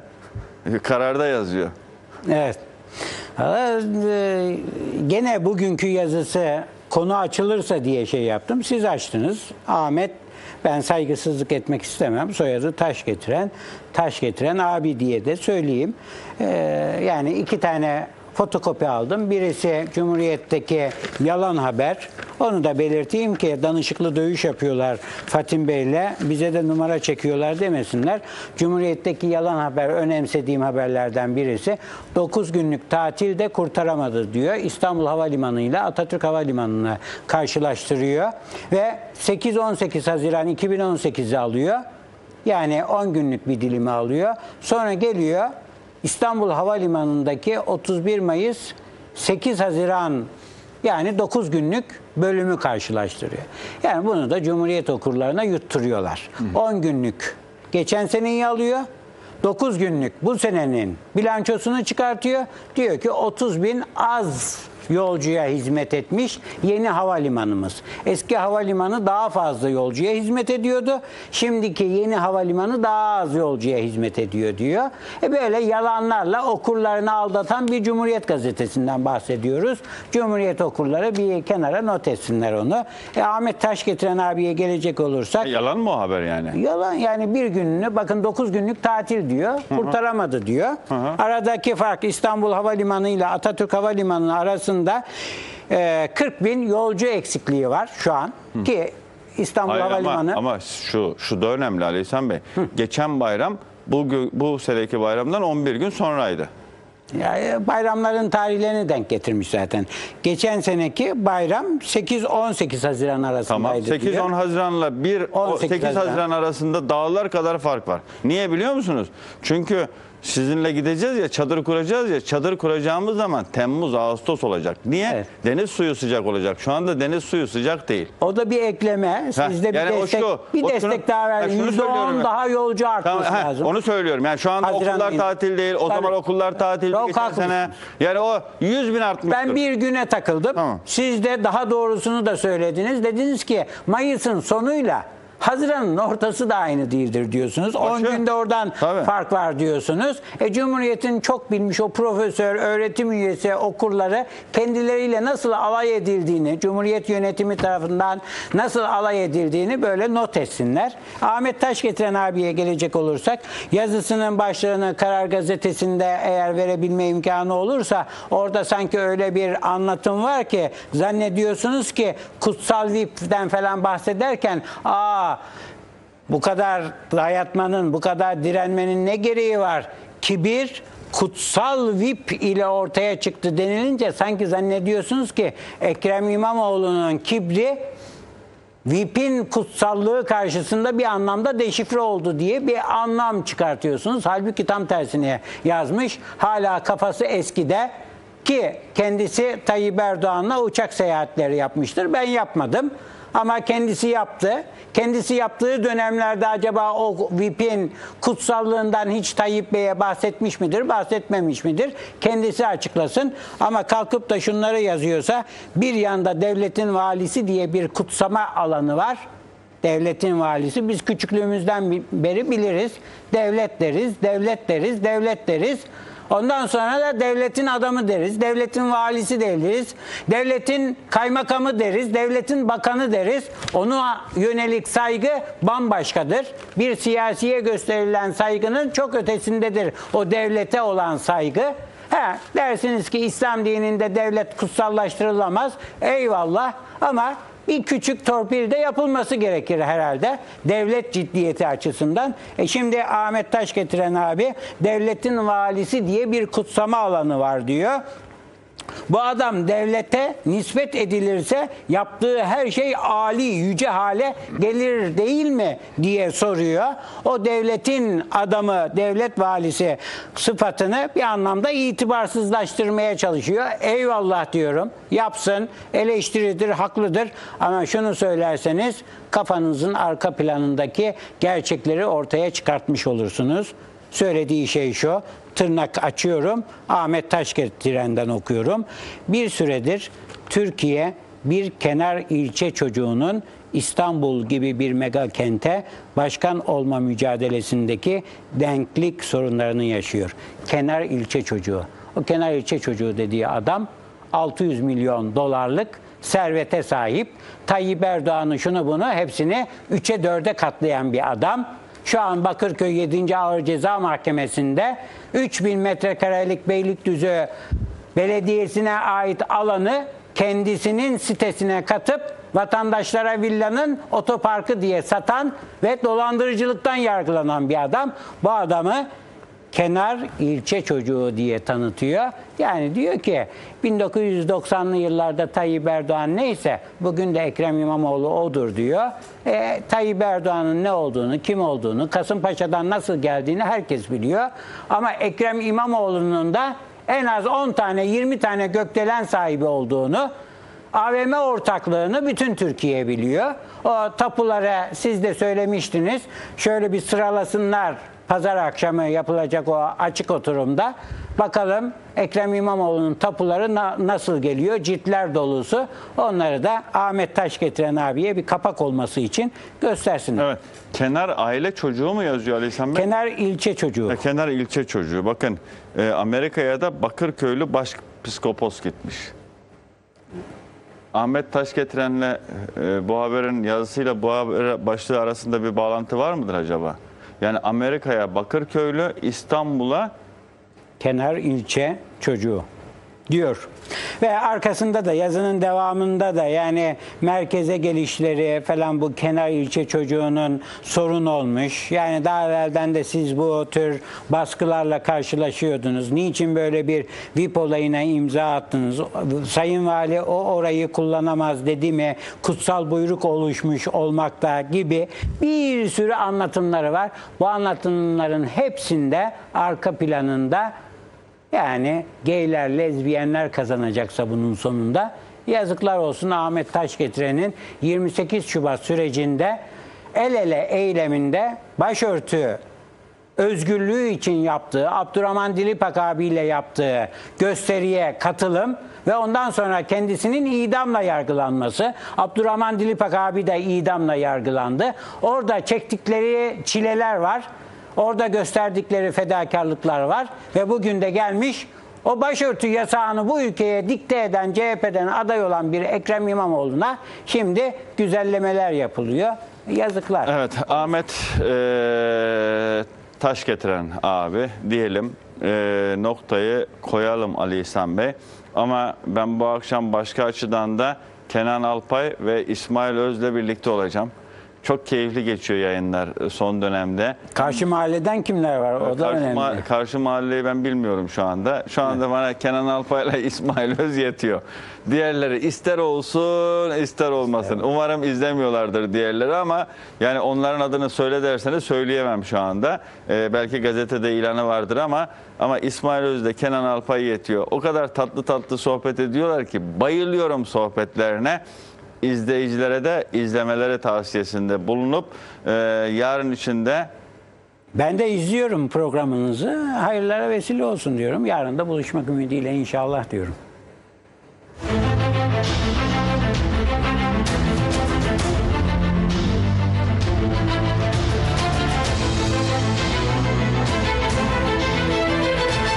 Kararda yazıyor. Evet. Gene bugünkü yazısı konu açılırsa diye şey yaptım. Siz açtınız. Ahmet, ben saygısızlık etmek istemem. Soyadı taş getiren abi diye de söyleyeyim. Yani 2 tane fotokopi aldım. Birisi Cumhuriyet'teki yalan haber. Onu da belirteyim ki danışıklı dövüş yapıyorlar Fatim Bey'le. Bize de numara çekiyorlar demesinler. Cumhuriyet'teki yalan haber önemsediğim haberlerden birisi. 9 günlük tatilde kurtaramadı diyor. İstanbul Havalimanı ile Atatürk Havalimanı'na karşılaştırıyor. Ve 8-18 Haziran 2018'i alıyor. Yani 10 günlük bir dilimi alıyor. Sonra geliyor İstanbul Havalimanı'ndaki 31 Mayıs 8 Haziran, yani 9 günlük bölümü karşılaştırıyor. Yani bunu da Cumhuriyet okurlarına yutturuyorlar. 10 günlük geçen seneyi alıyor. 9 günlük bu senenin bilançosunu çıkartıyor. Diyor ki 30 bin az yolcuya hizmet etmiş yeni havalimanımız. Eski havalimanı daha fazla yolcuya hizmet ediyordu. Şimdiki yeni havalimanı daha az yolcuya hizmet ediyor diyor. Böyle yalanlarla okurlarını aldatan bir Cumhuriyet gazetesinden bahsediyoruz. Cumhuriyet okurları bir kenara not etsinler onu. Ahmet Taş getiren abiye gelecek olursak. Yalan mı o haber yani? Yalan yani, bir gününü bakın 9 günlük tatil diyor. Kurtaramadı diyor. Aradaki fark İstanbul Havalimanı ile Atatürk Havalimanı arasında 40 bin yolcu eksikliği var şu an. Ki İstanbul Havalimanı. Ama şu da önemli Ali İhsan Bey. Geçen bayram bu seneki bayramdan 11 gün sonraydı. Yani bayramların tarihlerini denk getirmiş zaten. Geçen seneki bayram 8-18 Haziran arasındaydı. Tamam. 8-10 Haziran'la 8 Haziran arasında dağlar kadar fark var. Niye biliyor musunuz? Çünkü sizinle gideceğiz ya, çadır kuracağız ya, çadır kuracağımız zaman Temmuz, Ağustos olacak. Niye? Evet. Deniz suyu sıcak olacak. Şu anda deniz suyu sıcak değil. O da bir ekleme. Sizde bir yani o destek, şu, bir o destek şunu- daha ha, verin. şunu söylüyorum %10 ben. daha yolcu artması Tamam, lazım. onu söylüyorum. Yani şu anda Haziran okullar ayında. tatil değil. O Tabii. zaman okullar tatil Yok, geçen haklısın. sene. Yani o 100 bin artmıştır. Ben bir güne takıldım. Tamam. Siz de daha doğrusunu da söylediniz. Dediniz ki Mayıs'ın sonuyla Haziran'ın ortası da aynı değildir diyorsunuz. 10 Başı. günde oradan Tabii. fark var diyorsunuz. Cumhuriyet'in çok bilmiş o profesör, öğretim üyesi, okurları kendileriyle nasıl alay edildiğini, Cumhuriyet yönetimi tarafından nasıl alay edildiğini böyle not etsinler. Ahmet Taşgetiren abiye gelecek olursak, yazısının başlığını Karar Gazetesi'nde eğer verebilme imkanı olursa, orada sanki öyle bir anlatım var ki zannediyorsunuz ki kutsal VIP'den falan bahsederken bu kadar dayatmanın, bu kadar direnmenin ne gereği var? Kibir kutsal VIP ile ortaya çıktı denilince sanki zannediyorsunuz ki Ekrem İmamoğlu'nun kibri VIP'in kutsallığı karşısında bir anlamda deşifre oldu diye bir anlam çıkartıyorsunuz. Halbuki tam tersine yazmış. Hala kafası eskide ki kendisi Tayyip Erdoğan'la uçak seyahatleri yapmıştır. Ben yapmadım. Ama kendisi yaptı. Kendisi yaptığı dönemlerde acaba o VIP'in kutsallığından hiç Tayyip Bey'e bahsetmiş midir, bahsetmemiş midir? Kendisi açıklasın. Ama kalkıp da şunları yazıyorsa, bir yanda devletin valisi diye bir kutsama alanı var. Devletin valisi. Biz küçüklüğümüzden beri biliriz. Devlet deriz, devlet deriz, devlet deriz. Ondan sonra da devletin adamı deriz, devletin valisi deriz, devletin kaymakamı deriz, devletin bakanı deriz. Ona yönelik saygı bambaşkadır. Bir siyasiye gösterilen saygının çok ötesindedir o devlete olan saygı. Dersiniz ki İslam dininde devlet kutsallaştırılamaz. Eyvallah, ama bir küçük torpil de yapılması gerekir herhalde devlet ciddiyeti açısından. Şimdi Ahmet Taşgetiren abi devletin valisi diye bir kutsama alanı var diyor. Bu adam devlete nispet edilirse yaptığı her şey âli, yüce hale gelir değil mi diye soruyor. O devletin adamı, devlet valisi sıfatını bir anlamda itibarsızlaştırmaya çalışıyor. Eyvallah diyorum. Yapsın, eleştiridir, haklıdır. Ama şunu söylerseniz kafanızın arka planındaki gerçekleri ortaya çıkartmış olursunuz. Söylediği şey şu, tırnak açıyorum, Ahmet Taşgetiren'den okuyorum. Bir süredir Türkiye bir kenar ilçe çocuğunun İstanbul gibi bir mega kente başkan olma mücadelesindeki denklik sorunlarını yaşıyor. Kenar ilçe çocuğu. O kenar ilçe çocuğu dediği adam 600 milyon dolarlık servete sahip. Tayyip Erdoğan'ın şunu bunu hepsini 3'e 4'e katlayan bir adam. Şu an Bakırköy 7. Ağır Ceza Mahkemesi'nde 3000 metrekarelik Beylikdüzü Belediyesi'ne ait alanı kendisinin sitesine katıp vatandaşlara villanın otoparkı diye satan ve dolandırıcılıktan yargılanan bir adam. Bu adamı kenar ilçe çocuğu diye tanıtıyor. Yani diyor ki 1990'lı yıllarda Tayyip Erdoğan neyse bugün de Ekrem İmamoğlu odur diyor. Tayyip Erdoğan'ın ne olduğunu, kim olduğunu, Kasımpaşa'dan nasıl geldiğini herkes biliyor. Ama Ekrem İmamoğlu'nun da en az 10 tane 20 tane gökdelen sahibi olduğunu, AVM ortaklığını bütün Türkiye biliyor. O tapulara siz de söylemiştiniz. Şöyle bir sıralasınlar. Pazar akşamı yapılacak o açık oturumda. Bakalım Ekrem İmamoğlu'nun tapuları nasıl geliyor? Ciltler dolusu. Onları da Ahmet Taşgetiren abiye bir kapak olması için göstersinler. Evet. Kenar aile çocuğu mu yazıyor Ali İhsan Bey? Kenar ilçe çocuğu. Kenar ilçe çocuğu. Bakın Amerika'ya da Bakırköylü başpiskopos gitmiş. Ahmet Taşgetiren'le bu haberin yazısıyla bu haber başlığı arasında bir bağlantı var mıdır acaba? Yani Amerika'ya Bakırköylü, İstanbul'a Kenar ilçe çocuğu. diyor. Ve arkasında da yazının devamında da yani merkeze gelişleri falan bu kenar ilçe çocuğunun sorun olmuş. Yani daha evvelden de siz bu tür baskılarla karşılaşıyordunuz. Niçin böyle bir VIP olayına imza attınız? Sayın Vali o orayı kullanamaz dedi mi? Kutsal buyruk oluşmuş olmakta gibi bir sürü anlatımları var. Bu anlatımların hepsinde arka planında yani geyler, lezbiyenler kazanacaksa bunun sonunda yazıklar olsun Ahmet Taşgetiren'in 28 Şubat sürecinde el ele eyleminde başörtü özgürlüğü için yaptığı, Abdurrahman Dilipak abiyle yaptığı gösteriye katılım ve ondan sonra kendisinin idamla yargılanması. Abdurrahman Dilipak abi de idamla yargılandı. Orada çektikleri çileler var. Orada gösterdikleri fedakarlıklar var ve bugün de gelmiş o başörtü yasağını bu ülkeye dikte eden CHP'den aday olan bir Ekrem İmamoğlu'na şimdi güzellemeler yapılıyor. Yazıklar. Evet, Ahmet Taşgetiren abi diyelim, noktayı koyalım Ali İhsan Bey. Ama ben bu akşam başka açıdan da Kenan Alpay ve İsmail Öz'le birlikte olacağım. Çok keyifli geçiyor yayınlar son dönemde. Karşı mahalleden kimler var? O da önemli. Karşı mahalleyi ben bilmiyorum şu anda. Şu anda bana Kenan Alpay'la İsmail Öz yetiyor. Diğerleri ister olsun ister olmasın. Umarım izlemiyorlardır diğerleri ama yani onların adını söyle derseniz söyleyemem şu anda. Belki gazetede ilanı vardır ama İsmail Öz'de Kenan Alpay yetiyor. O kadar tatlı tatlı sohbet ediyorlar ki bayılıyorum sohbetlerine. İzleyicilere de izlemeleri tavsiyesinde bulunup yarın içinde Ben de izliyorum programınızı. Hayırlara vesile olsun diyorum. Yarın da buluşmak ümidiyle inşallah diyorum.